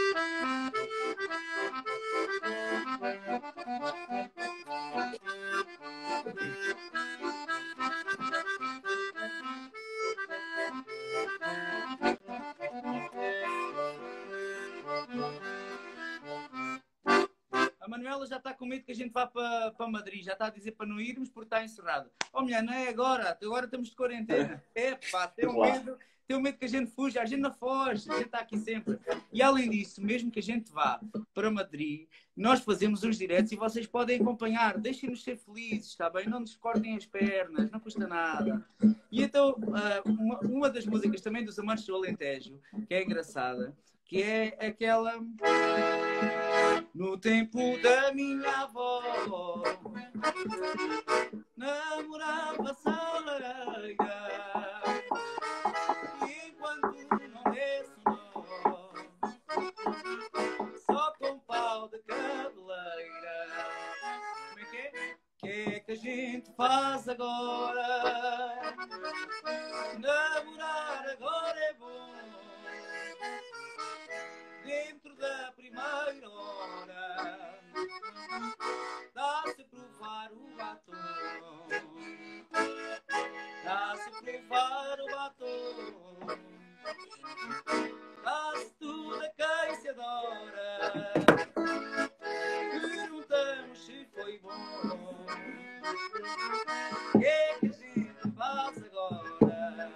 A Manuela já está com medo que a gente vá para, para Madrid. Já está a dizer para não irmos porque está encerrado. Oh, mulher, não é agora. Agora estamos de quarentena. É, pá, tenho medo... Tenho medo que a gente fuja, a gente não foge, a gente está aqui sempre. E além disso, mesmo que a gente vá para Madrid, nós fazemos os diretos e vocês podem acompanhar. Deixem-nos ser felizes, está bem? Não nos cortem as pernas, não custa nada. E então, uma, uma das músicas também dos Amantes do Alentejo, que é engraçada, que é aquela... No tempo da minha avó, namorava a lareira. Só com pau de cabeleira. Como é que é? Que é que a gente faz agora? Namorar agora é bom. Dentro da primeira hora dá-se a provar o batom. Dá-se a provar o batom. Dá-se tudo a quem se adora. Perguntamos se foi bom. O que é que a gente faz agora?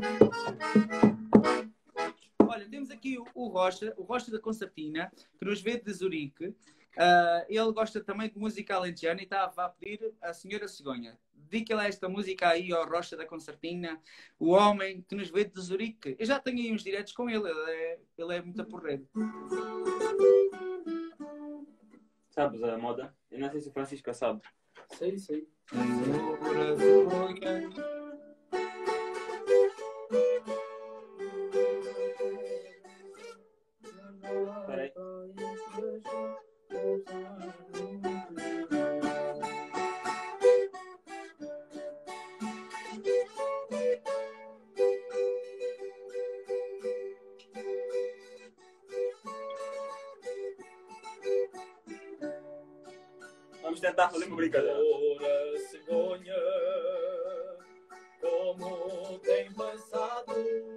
Olha, temos aqui o, o Rocha, o Rocha da Concertina, que nos vê de Zurique. Uh, ele gosta também de música alentejana e estava a pedir a Senhora Cegonha. Dedica-lhe esta música aí ao Rocha da Concertina, o homem que nos vê de Zurique. Eu já tenho aí uns diretos com ele, ele é, ele é muito porreiro. Sabes a moda? Eu não sei se o Francisco sabe. Sei, sei. Peraí. Vamos tentar fazer uma brincadeira. Senhora Cegonha, como tem passado,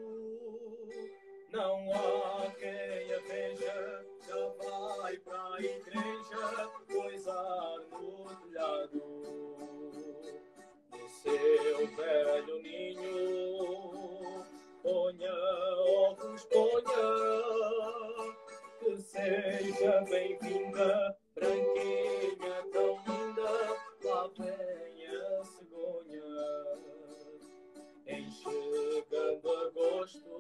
não há quem a veja, já vai para a igreja, poisar no telhado do seu velho ninho. Ponha, ovos, ponha, que seja bem-vinda, branquinha tão linda, lá vem a cegonha. Em chegando agosto,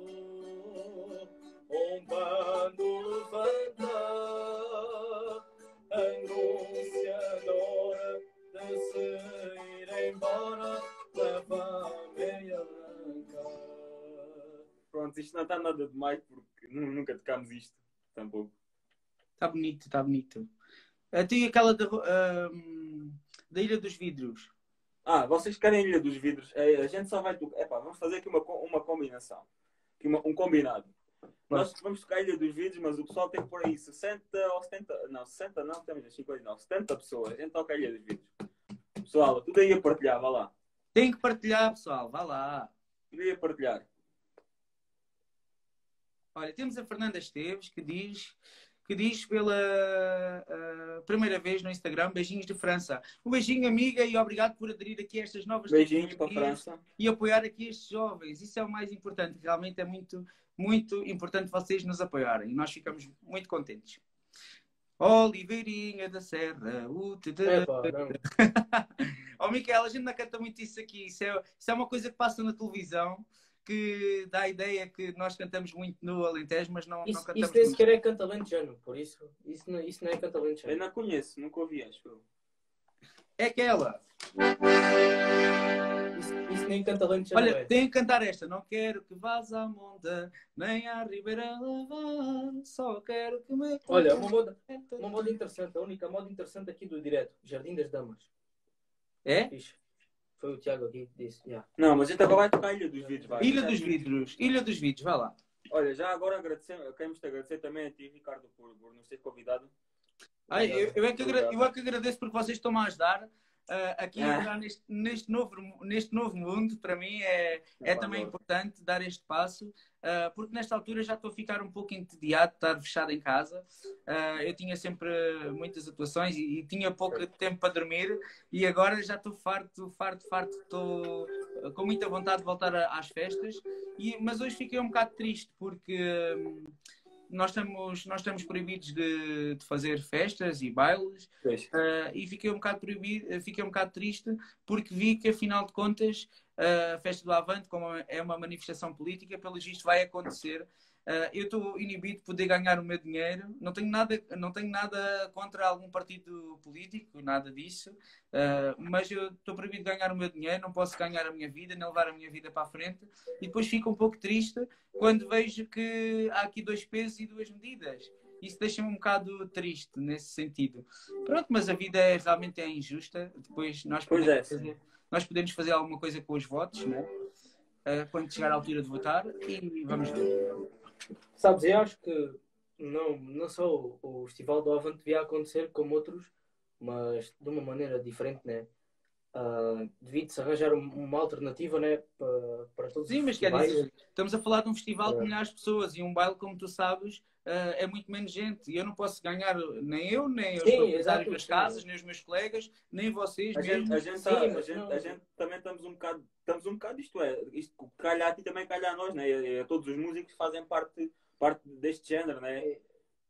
um bando levanta, anunciadora de se ir embora, leva a meia branca. Pronto, isto não está nada demais porque nu- nunca tocámos isto. Tampouco. Está bonito, está bonito. Uh, tem aquela da, uh, da Ilha dos Vidros. Ah, vocês querem Ilha dos Vidros? É, a gente só vai tocar. Epá, vamos fazer aqui uma, co- uma combinação. Aqui uma- um combinado. Nós vamos tocar a Ilha dos Vidros, mas o pessoal tem por aí sessenta ou setenta. Não, sessenta não, temos as cinquenta e nove. setenta pessoas. A gente toca a Ilha dos Vidros. Pessoal, tudo aí a partilhar, vá lá. Tem que partilhar, pessoal. Vá lá. Tudo aí a partilhar. Olha, temos a Fernanda Esteves que diz, que diz pela uh, primeira vez no Instagram, beijinhos de França. Um beijinho, amiga, e obrigado por aderir aqui a estas novas Beijinho para a tecnologias França. e apoiar aqui estes jovens. Isso é o mais importante. Realmente é muito, muito importante vocês nos apoiarem. E nós ficamos muito contentes. Oliveirinha da Serra. Uh, tu, tu, tu. Epá, não. Oh, Micaela, a gente não canta muito isso aqui. Isso é, isso é uma coisa que passa na televisão, que dá a ideia que nós cantamos muito no Alentejo, mas não, não Isso, cantamos isso nem muito. sequer é cantalentejano, por isso, isso não, isso não é Eu cantalentejano. não conheço, nunca ouvi, acho eu. É aquela. Isso, isso nem cantalentejano Olha, é. tem que cantar esta. Não quero que vás à monta, nem à ribeira lavar, só quero que me... Olha, uma moda, uma moda interessante, a única moda interessante aqui do direto, Jardim das Damas. É? Fixe. Foi o Tiago aqui que disse. Yeah. Não, mas a gente agora vai tocar a Ilha dos Vidros. Vai. Ilha Já dos tínhamos- Vidros. Ilha dos Vidros, vai lá. Olha, já agora agradecer, queremos te agradecer também a ti, Ricardo, por, por nos ter convidado. Ai, eu, eu, é que agra- eu é que agradeço porque vocês estão-me a ajudar ah, aqui a Ah. entrar neste, neste, novo, neste novo mundo. Para mim é, é Não, também não. importante dar este passo, ah, porque nesta altura já estou a ficar um pouco entediado de estar fechado em casa. Ah, eu tinha sempre muitas atuações e, e tinha pouco tempo para dormir, e agora já estou farto, farto, farto. Estou ah, com muita vontade de voltar a- às festas, e, mas hoje fiquei um bocado triste porque hum, nós estamos, nós estamos proibidos de, de fazer festas e bailes. Pois. Uh, e fiquei um bocado proibido, fiquei um bocado triste porque vi que afinal de contas uh, a festa do Avante, como é uma manifestação política, pelo visto vai acontecer. Uh, eu estou inibido de poder ganhar o meu dinheiro. Não tenho nada, não tenho nada contra algum partido político, nada disso. Uh, mas eu estou proibido de ganhar o meu dinheiro, não posso ganhar a minha vida, nem levar a minha vida para a frente. E depois fico um pouco triste quando vejo que há aqui dois pesos e duas medidas. isso deixa-me um bocado triste nesse sentido. Pronto, mas a vida é, realmente é injusta. Depois nós Pois podemos, é, sim. fazer, nós podemos fazer alguma coisa com os votos, né? Uh, quando chegar a altura de votar, e vamos ver. Sabes, eu acho que não, não só o, o Festival do Avante devia acontecer como outros, mas de uma maneira diferente, né? Uh, devia-se arranjar um- uma alternativa, né? Para, para todos Sim, os mas quer festivais. dizer, estamos a falar de um festival com É. milhares de pessoas e um baile, como tu sabes, uh, é muito menos gente. E eu não posso ganhar, nem eu, nem os Sim, proprietários exato, das sim. casas, nem os meus colegas, nem vocês A gente, mesmo. a gente, Sim, tá- a mas gente, não- a gente também estamos um bocado, estamos um bocado, isto é, isto calha a ti também calha a nós, né? E a todos os músicos que fazem parte, parte deste género, né? E,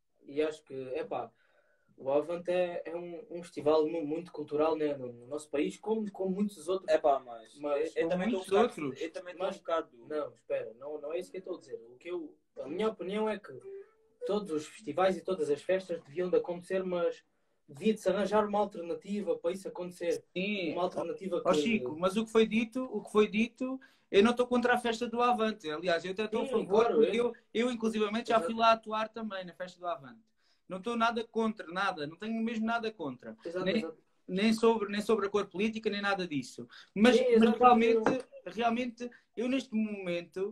e acho que, epá, o Avante é, é um, um festival mu- muito cultural, né? No, no nosso país, como, como muitos outros. É pá, mas, Mas eu, eu como também estou um muitos bocado, outros. eu também estou um Mas- bocado, Não, espera, não, não é isso que eu estou a dizer. O que eu, a minha opinião é que todos os festivais e todas as festas deviam de acontecer, mas devia de se arranjar uma alternativa para isso acontecer. Sim, Uma alternativa que. ó Chico, mas o que foi dito, o que foi dito, eu não estou contra a festa do Avante. Aliás, eu até estou a Sim, favor, claro, porque eu- eu, eu inclusivamente já Exato. fui lá atuar também na festa do Avante. Não estou nada contra, nada, não tenho mesmo nada contra. Exato, Nem, exato. nem sobre, nem sobre a cor política, nem nada disso. Mas, Sim, mas exato, realmente, realmente, eu neste momento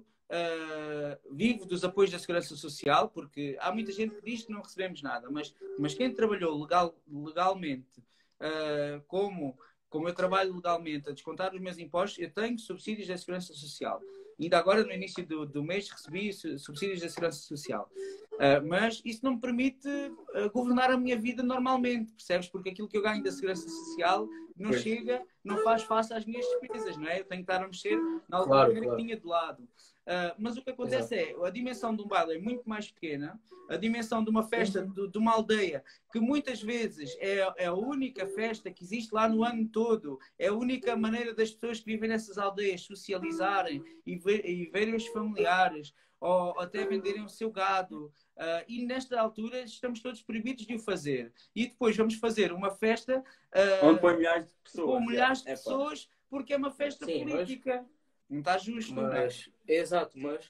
ah, vivo dos apoios da Segurança Social, porque há muita gente que diz que não recebemos nada, mas, mas quem trabalhou legal, legalmente, ah, como, como eu trabalho legalmente a descontar os meus impostos, eu tenho subsídios da Segurança Social. Ainda agora, no início do, do mês, recebi su- subsídios da Segurança Social. Uh, mas isso não me permite uh, governar a minha vida normalmente, percebes? Porque aquilo que eu ganho da Segurança Social não Pois. chega, não faz face às minhas despesas, não é? Eu tenho que estar a mexer na outra Claro, dinheiro claro. que tinha de lado. Uh, mas o que acontece é, a dimensão de um baile é muito mais pequena, a dimensão de uma festa, de, de uma aldeia, que muitas vezes é, é a única festa que existe lá no ano todo, é a única maneira das pessoas que vivem nessas aldeias socializarem e, ver, e verem os familiares, ou até venderem o seu gado. Uh, e nesta altura estamos todos proibidos de o fazer. E depois vamos fazer uma festa uh, onde põe milhares de pessoas. com milhares de É pá. pessoas porque é uma festa Sim, mas- política. Não está justo, não é? Mas, exato, mas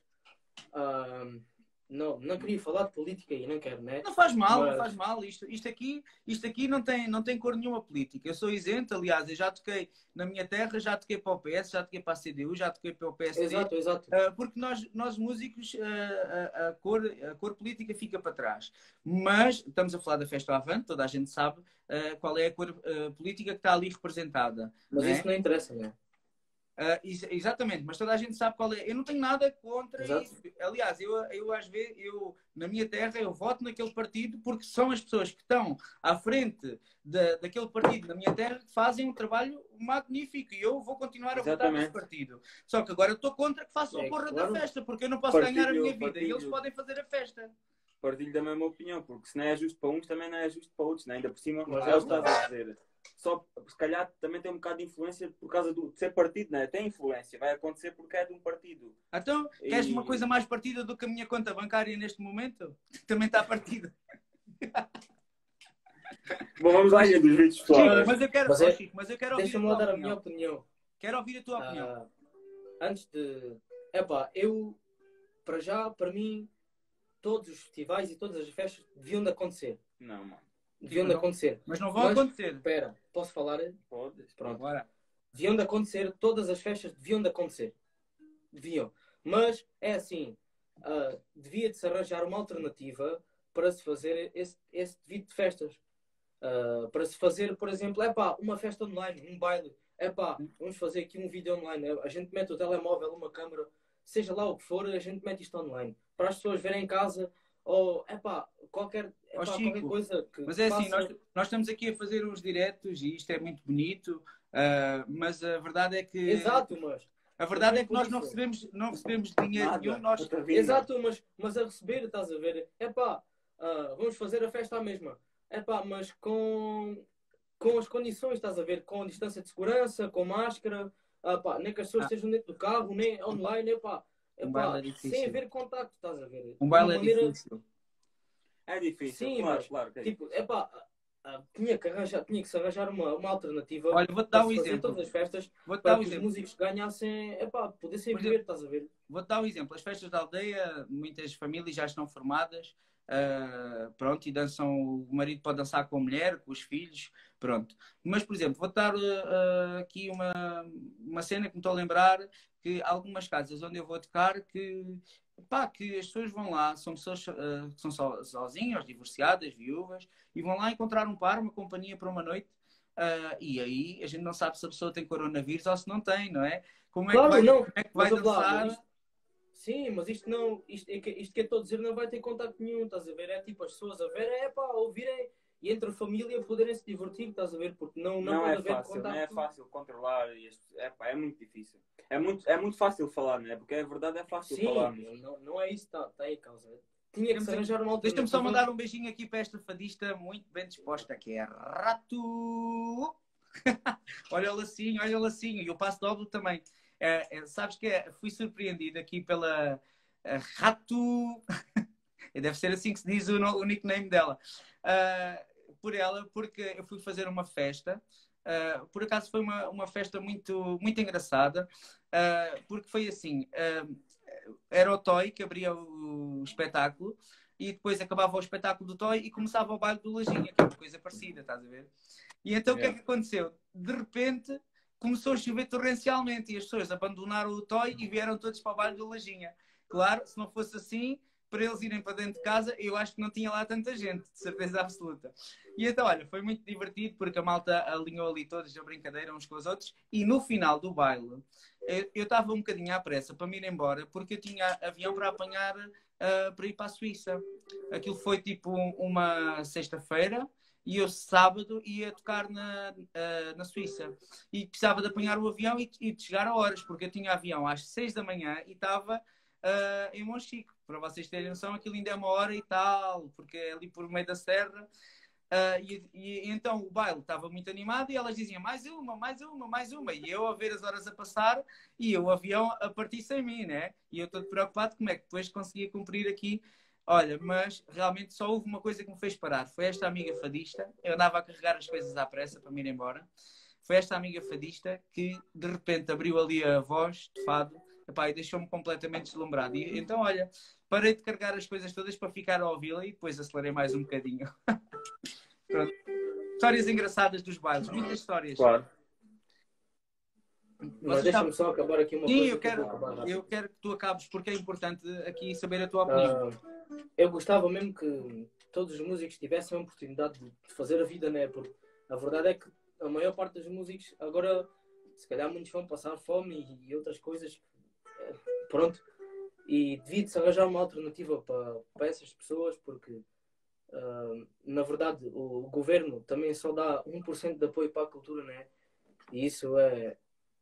ahm, não, não queria falar de política e não quero, né? Não faz mal, não Mas- faz mal. Isto, isto aqui, isto aqui não, tem, não tem cor nenhuma política. Eu sou isento, aliás, eu já toquei na minha terra, já toquei para o P S, já toquei para a C D U, já toquei para o P S D. Exato, exato. Uh, porque nós, nós músicos, uh, a, a cor, a cor política fica para trás. Mas estamos a falar da Festa ao Avante, toda a gente sabe uh, qual é a cor uh, política que está ali representada. Mas não é? isso não interessa, né? Uh, ex- exatamente, mas toda a gente sabe qual é. Eu não tenho nada contra Exato. isso. Aliás, eu, eu às vezes, eu, na minha terra, eu voto naquele partido porque são as pessoas que estão à frente da, daquele partido na minha terra que fazem um trabalho magnífico e eu vou continuar a votar Exatamente. nesse partido. Só que agora eu estou contra que façam É, a porra claro. da festa porque eu não posso Partilho, ganhar a minha vida e partilho. eles podem fazer a festa. Partilho da mesma opinião, porque se não é justo para uns, também não é justo para outros, né? Ainda por cima, Mas é é o que estás a dizer. Só, se calhar, também tem um bocado de influência por causa do, de ser partido, né? Tem influência, vai acontecer porque é de um partido. Então, queres E- uma coisa mais partida do que a minha conta bancária neste momento? Que também está partida. Bom, vamos lá, gente, dos vídeos Chico, pessoal. mas eu quero, Mas oh, é- Chico, mas eu quero ouvir a Deixa-me tua lá dar a opinião. minha opinião. Quero ouvir a tua opinião. Ah, antes de. Epá, eu, para já, para mim, todos os festivais e todas as festas deviam de acontecer. Não, mano. Deviam Sim, de não. acontecer. Mas não vão Mas- acontecer. Espera, posso falar? Podes. Pronto. Bora. Deviam de acontecer, todas as festas deviam de acontecer. Deviam. Mas é assim, ah, devia de se arranjar uma alternativa para se fazer esse, esse devido de festas. Ah, para se fazer, por exemplo, é pá, uma festa online, um baile. É pá, vamos fazer aqui um vídeo online. A gente mete o telemóvel, uma câmera, seja lá o que for, a gente mete isto online. Para as pessoas verem em casa, ou é pá, qualquer, Ó, epá, Chico, qualquer coisa que Mas é assim, faça- nós, nós estamos aqui a fazer uns diretos e isto é muito bonito, ah, mas a verdade é que Exato, mas. a verdade mas é que nós por não isso. recebemos, não recebemos dinheiro Nada. nenhum. Nós, Outra vida. Exato, mas, mas a receber, estás a ver? É pá, vamos fazer a festa à mesma. É pá, mas com, com as condições, estás a ver? Com a distância de segurança, com máscara, ah, pá, nem que as pessoas Ah. estejam dentro do carro, nem online, é pá. É Um pá, baile é difícil. sem haver contacto, estás a ver? um baile De é uma maneira, difícil. É difícil, Sim, claro, mas, claro. que é Tipo, é pá, tinha que arranjar, tinha que se arranjar uma, uma alternativa. Olha, vou-te para dar um se fazer exemplo. todas as festas Vou-te para dar um que os exemplo. músicos ganhassem, é pá, pudessem Por viver, estás a ver? Vou-te dar um exemplo. As festas da aldeia, muitas famílias já estão formadas. uh, pronto, e dançam, o marido pode dançar com a mulher, com os filhos, pronto. Mas, por exemplo, vou dar uh, aqui uma, uma cena que me estou a lembrar, que há algumas casas onde eu vou tocar que, pá, que as pessoas vão lá, são pessoas uh, que são so, sozinhas, divorciadas, viúvas, e vão lá encontrar um par, uma companhia para uma noite, uh, e aí a gente não sabe se a pessoa tem coronavírus ou se não tem, não é? Como é Claro, que vai, não. como é que vai Mas ouve lá, dançar? mas isto- sim, mas isto não, isto, é que- isto que eu estou a dizer não vai ter contacto nenhum, estás a ver? É tipo as pessoas a ver, é pá, ouvirem e entre a família poderem se divertir, estás a ver? Porque não, não, Não pode é haver fácil, não é contacto. fácil controlar. E as- é, pá, é muito difícil. É muito, é muito fácil falar, não é? Porque a verdade é fácil Sim, falar. Mas... não, não é isso que está tá aí a causa. Tinha que Temos se aqui- arranjar uma Deixa-me só alternativa. mandar um beijinho aqui para esta fadista muito bem disposta, que é Rato. Olha o lacinho, olha o lacinho. E o passo doble também. É, é, sabes que é, fui surpreendido aqui pela eh, Rato. Deve ser assim que se diz o, no- o nickname dela. Ah, por ela, porque eu fui fazer uma festa. Ah, por acaso foi uma, uma festa muito, muito engraçada. Ah, porque foi assim: ah, era o Toy que abria o espetáculo. E depois acabava o espetáculo do Toy e começava o baile do Lajinha, que é uma coisa parecida, estás a ver? E então o que é que aconteceu? De repente começou a chover torrencialmente e as pessoas abandonaram o Toy e vieram todos para o baile do Lajinha. Claro, se não fosse assim, para eles irem para dentro de casa, eu acho que não tinha lá tanta gente, de certeza absoluta. E então, olha, foi muito divertido porque a malta alinhou ali todos a brincadeira uns com os outros e no final do baile eu estava um bocadinho à pressa para me ir embora porque eu tinha avião para apanhar uh, para ir para a Suíça. Aquilo foi tipo uma sexta-feira e eu sábado ia tocar na, uh, na Suíça e precisava de apanhar o avião e, e de chegar a horas porque eu tinha avião às seis da manhã e estava uh, em Monchique. Para vocês terem noção, aquilo ainda é uma hora e tal, porque é ali por meio da serra. Uh, e, e então o baile estava muito animado e elas diziam mais uma, mais uma, mais uma. E eu a ver as horas a passar e o avião a partir sem mim, né? E eu todo preocupado como é que depois conseguia cumprir aqui. Olha, mas realmente só houve uma coisa que me fez parar. Foi esta amiga fadista. Eu andava a carregar as coisas à pressa para me ir embora. Foi esta amiga fadista que de repente abriu ali a voz de fado. Epá, e deixou-me completamente deslumbrado. E, então, olha, parei de carregar as coisas todas para ficar a ouvi-la e depois acelerei mais um bocadinho. Pronto. Histórias engraçadas dos bailes, muitas histórias. Claro. Mas deixa-me só acabar aqui uma Sim, coisa. eu que eu quero, vou acabar rápido. eu quero que tu acabes porque é importante aqui saber a tua opinião. Ah, eu gostava mesmo que todos os músicos tivessem a oportunidade de fazer a vida, né? Porque a verdade é que a maior parte dos músicos agora, se calhar muitos vão passar fome e, e outras coisas. eh, Pronto. E devia-se arranjar uma alternativa para, para essas pessoas, porque ah, na verdade o, o governo também só dá um por cento de apoio para a cultura, né? E isso é,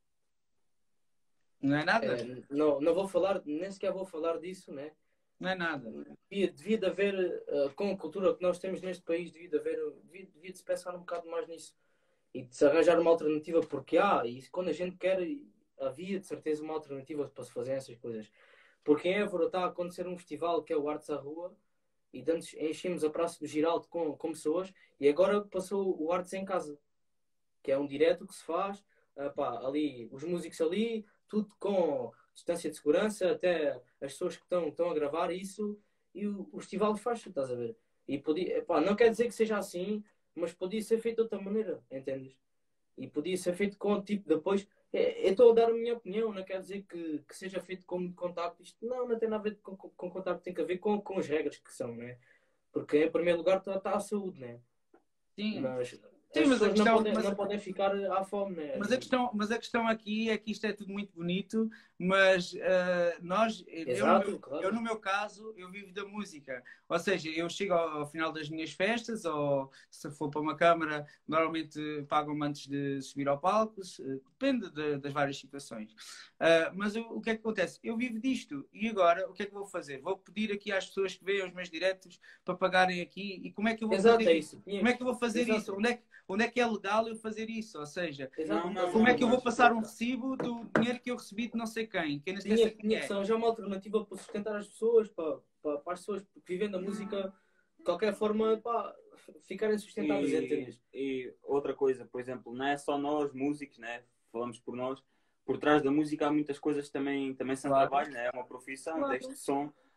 Não é nada? é não, não vou falar, nem sequer vou falar disso, né? Não é nada. Devia, devia de haver, uh, com a cultura que nós temos neste país, devia de haver, devia, devia de se pensar um bocado mais nisso e de se arranjar uma alternativa, porque há, e quando a gente quer, havia de certeza uma alternativa para se fazer essas coisas. Porque em Évora está a acontecer um festival que é o Artes à Rua, e antes enchemos a Praça do Giraldo com, com pessoas, e agora passou o Artes em Casa, que é um direto que se faz, uh, pá, ali, os músicos ali, tudo com distância de segurança, até as pessoas que estão, estão a gravar isso, e o, o festival faz, estás a ver? E podia, pá, não quer dizer que seja assim, mas podia ser feito de outra maneira, entendes? E podia ser feito com tipo de apoio. É, eu estou a dar a minha opinião, não quer dizer que, que seja feito com contacto. Isto não, não tem nada a ver com, com, com contacto, tem que ver com, com as regras que são, né? Porque em primeiro lugar está tá a saúde, né? Sim. Mas Sim, as mas a pessoas questão, não, podem, mas, não podem ficar à fome, né? mas, a questão, mas a questão aqui é que isto é tudo muito bonito, mas uh, nós, Exato, eu, no meu, claro. eu no meu caso, eu vivo da música. Ou seja, eu chego ao, ao final das minhas festas, ou se for para uma câmara, normalmente pagam-me antes de subir ao palco, se, depende de, das várias situações. Uh, mas o, o que é que acontece? Eu vivo disto, e agora o que é que vou fazer? Vou pedir aqui às pessoas que veem os meus diretos para pagarem aqui, e como é que eu vou Exato, fazer é isso? isso. Como é que eu vou fazer Exato. isso? Onde é que, onde é que é legal eu fazer isso? Ou seja, Exato. Não, não, como é não, que eu vou mas- passar um recibo do dinheiro que eu recebi de não sei quem? Quem não sei Tinha, quem tinha que é. se arranjar uma alternativa para sustentar as pessoas, para, para, para as pessoas que vivem da música, de qualquer forma, pá, ficarem sustentáveis, entendes? E, e outra coisa, por exemplo, não é só nós, músicos, né? Falamos por nós. Por trás da música há muitas coisas que também, também são Claro. trabalho, né? É uma profissão, Claro. desde som.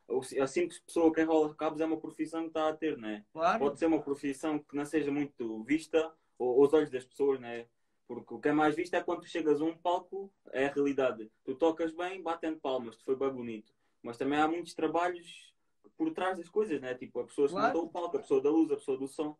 a simples pessoa que enrola cabos é uma profissão que está a ter, né? Claro. Pode ser uma profissão que não seja muito vista aos olhos das pessoas, né? Porque o que é mais visto é quando tu chegas a um palco, é a realidade. Tu tocas bem, batendo palmas, tu foi bem bonito. Mas também há muitos trabalhos por trás das coisas, né? Tipo, a pessoa que Claro. montou o palco, a pessoa da luz, a pessoa do som.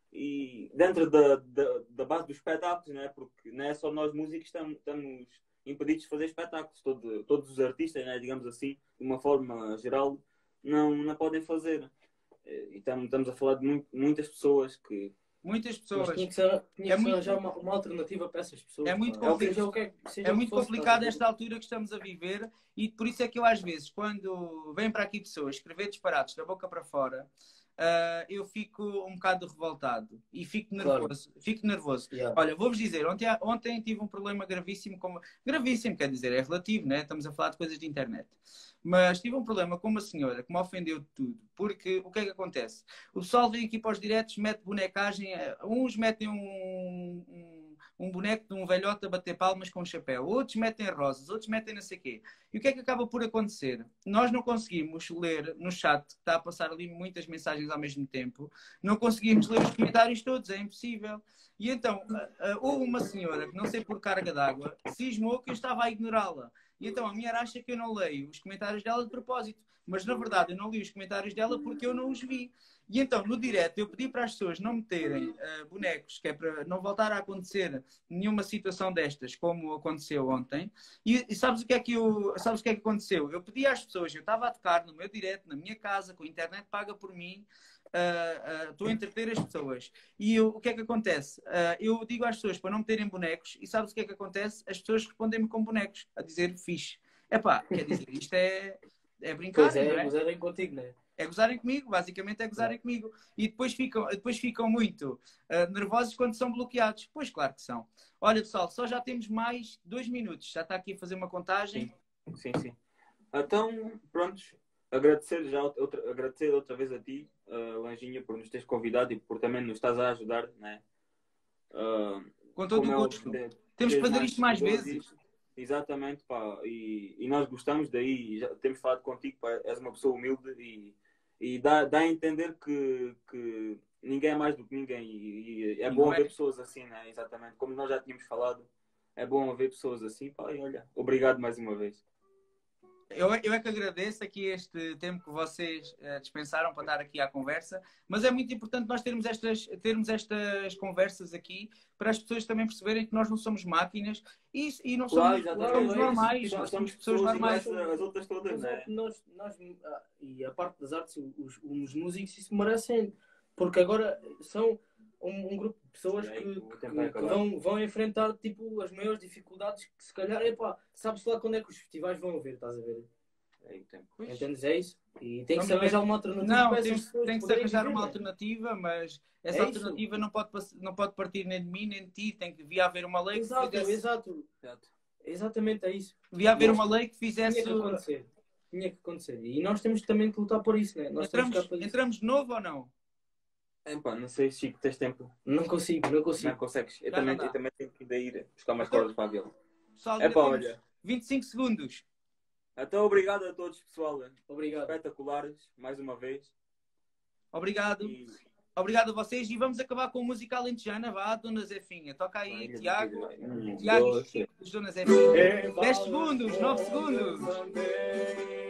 E dentro da, da, da base dos espetáculos, né? Porque não é só nós músicos que estamos impedidos de fazer espetáculos. Todo, todos os artistas, né? Digamos assim, de uma forma geral, não, não podem fazer. E estamos, estamos a falar de muito, muitas pessoas que... Muitas Mas pessoas. tinha que ser, tinha É que ser muito- já uma, uma alternativa para essas pessoas. É muito pá. complicado. Seja o que é- seja É o que muito fosse, complicado estás a ver? esta altura que estamos a viver e por isso é que eu às vezes, quando vêm para aqui pessoas escrever disparates da boca para fora, ah, eu fico um bocado revoltado e fico Claro. nervoso. Fico nervoso. Yeah. Olha, vou-vos dizer, ontem, ontem tive um problema gravíssimo, como... gravíssimo, quer dizer, é relativo, né? Estamos a falar de coisas de internet. Mas tive um problema com uma senhora que me ofendeu de tudo, porque o que é que acontece? O pessoal vem aqui para os diretos, mete bonecagem, eh, uns metem um, um, um boneco de um velhote a bater palmas com um chapéu, outros metem rosas, outros metem não sei o quê. E o que é que acaba por acontecer? Nós não conseguimos ler no chat, que está a passar ali muitas mensagens ao mesmo tempo, não conseguimos ler os comentários todos, é impossível. E então, ah, ah, houve uma senhora que, não sei por carga d'água, cismou que eu estava a ignorá-la. E então a minha acha que eu não leio os comentários dela de propósito. Mas na verdade eu não li os comentários dela porque eu não os vi. E então no direto eu pedi para as pessoas não meterem uh, bonecos, que é para não voltar a acontecer nenhuma situação destas como aconteceu ontem. E, e sabes o que é que eu, sabes o que é que aconteceu? Eu pedi às pessoas, eu estava a tocar no meu direto, na minha casa, com a internet paga por mim. Uh, uh, estou a entreter as pessoas. E eu, o que é que acontece? Uh, eu digo às pessoas para não meterem bonecos e sabes o que é que acontece? As pessoas respondem-me com bonecos, a dizer fixe. Epá, quer dizer, isto é, é brincar, Pois não é, é? gozarem contigo, não é? É gozarem comigo, basicamente é gozarem comigo. E depois ficam, depois ficam muito uh, nervosos quando são bloqueados. Pois claro que são. Olha pessoal, só já temos mais dois minutos. Já está aqui a fazer uma contagem. Sim, sim. Então, prontos. Agradecer já outra, agradecer outra vez a ti, uh, Lanjinha, por nos teres convidado e por também nos estás a ajudar, né? Uh, Com todo como o é gosto. óbvio, Temos que teres fazer isto mais seguidores, vezes. isto- Exatamente, pá. E, e nós gostamos daí, já temos falado contigo, pá. És uma pessoa humilde e, e dá, dá a entender que, que ninguém é mais do que ninguém. E, e é E bom não é. haver pessoas assim, né? Exatamente. Como nós já tínhamos falado, é bom haver pessoas assim, pá. E olha, obrigado mais uma vez. Eu, eu é que agradeço aqui este tempo que vocês uh, dispensaram para estar aqui à conversa, mas é muito importante nós termos estas, termos estas conversas aqui para as pessoas também perceberem que nós não somos máquinas e, e não Claro, somos, exatamente. somos é isso. normais, Somos nós somos pessoas pessoas normais. iguais às outras todas, Mas, né? nós, nós, ah, e a parte das artes, os, os músicos, isso merecem, porque agora são um, um grupo de pessoas Sim, que, o que- tempo vai que acabar. vão, vão enfrentar tipo, as maiores dificuldades que se calhar, epá, sabes lá quando é que os festivais vão haver, estás a ver? É o tempo. Pois. Entendes? É isso? E tem que se Vamos ver. arranjar uma alternativa Não, para essas temos, pessoas tem que se poderem arranjar viver, uma né? alternativa, mas essa É alternativa não pode, pass- não pode partir nem de mim nem de ti, tem que devia haver uma lei que Exato, fizesse, exato. Exato. Exatamente, é isso. devia haver Nós- uma lei que Tinha fizesse. que acontecer. Tinha que acontecer. E nós temos também que lutar por isso, né? Nós temos Entramos, cá para isso. entramos de novo ou não? É, pá, não sei, Chico, tens tempo? Não consigo, não consigo. Não consegues? Eu, Já também, não dá. eu também tenho que ainda ir buscar umas Então- cordas para a vila. Pessoal, É ainda pá, temos olha. vinte e cinco segundos. Então, obrigado a todos, pessoal. Obrigado. Espetaculares, mais uma vez. Obrigado. E... Obrigado a vocês e vamos acabar com música alentejana. Vá, Dona Zefinha. Toca aí, Vai, Tiago. Um, Tiago dois, e Chico, Dona Zefinha. É, dez segundos, nove segundos. Someday.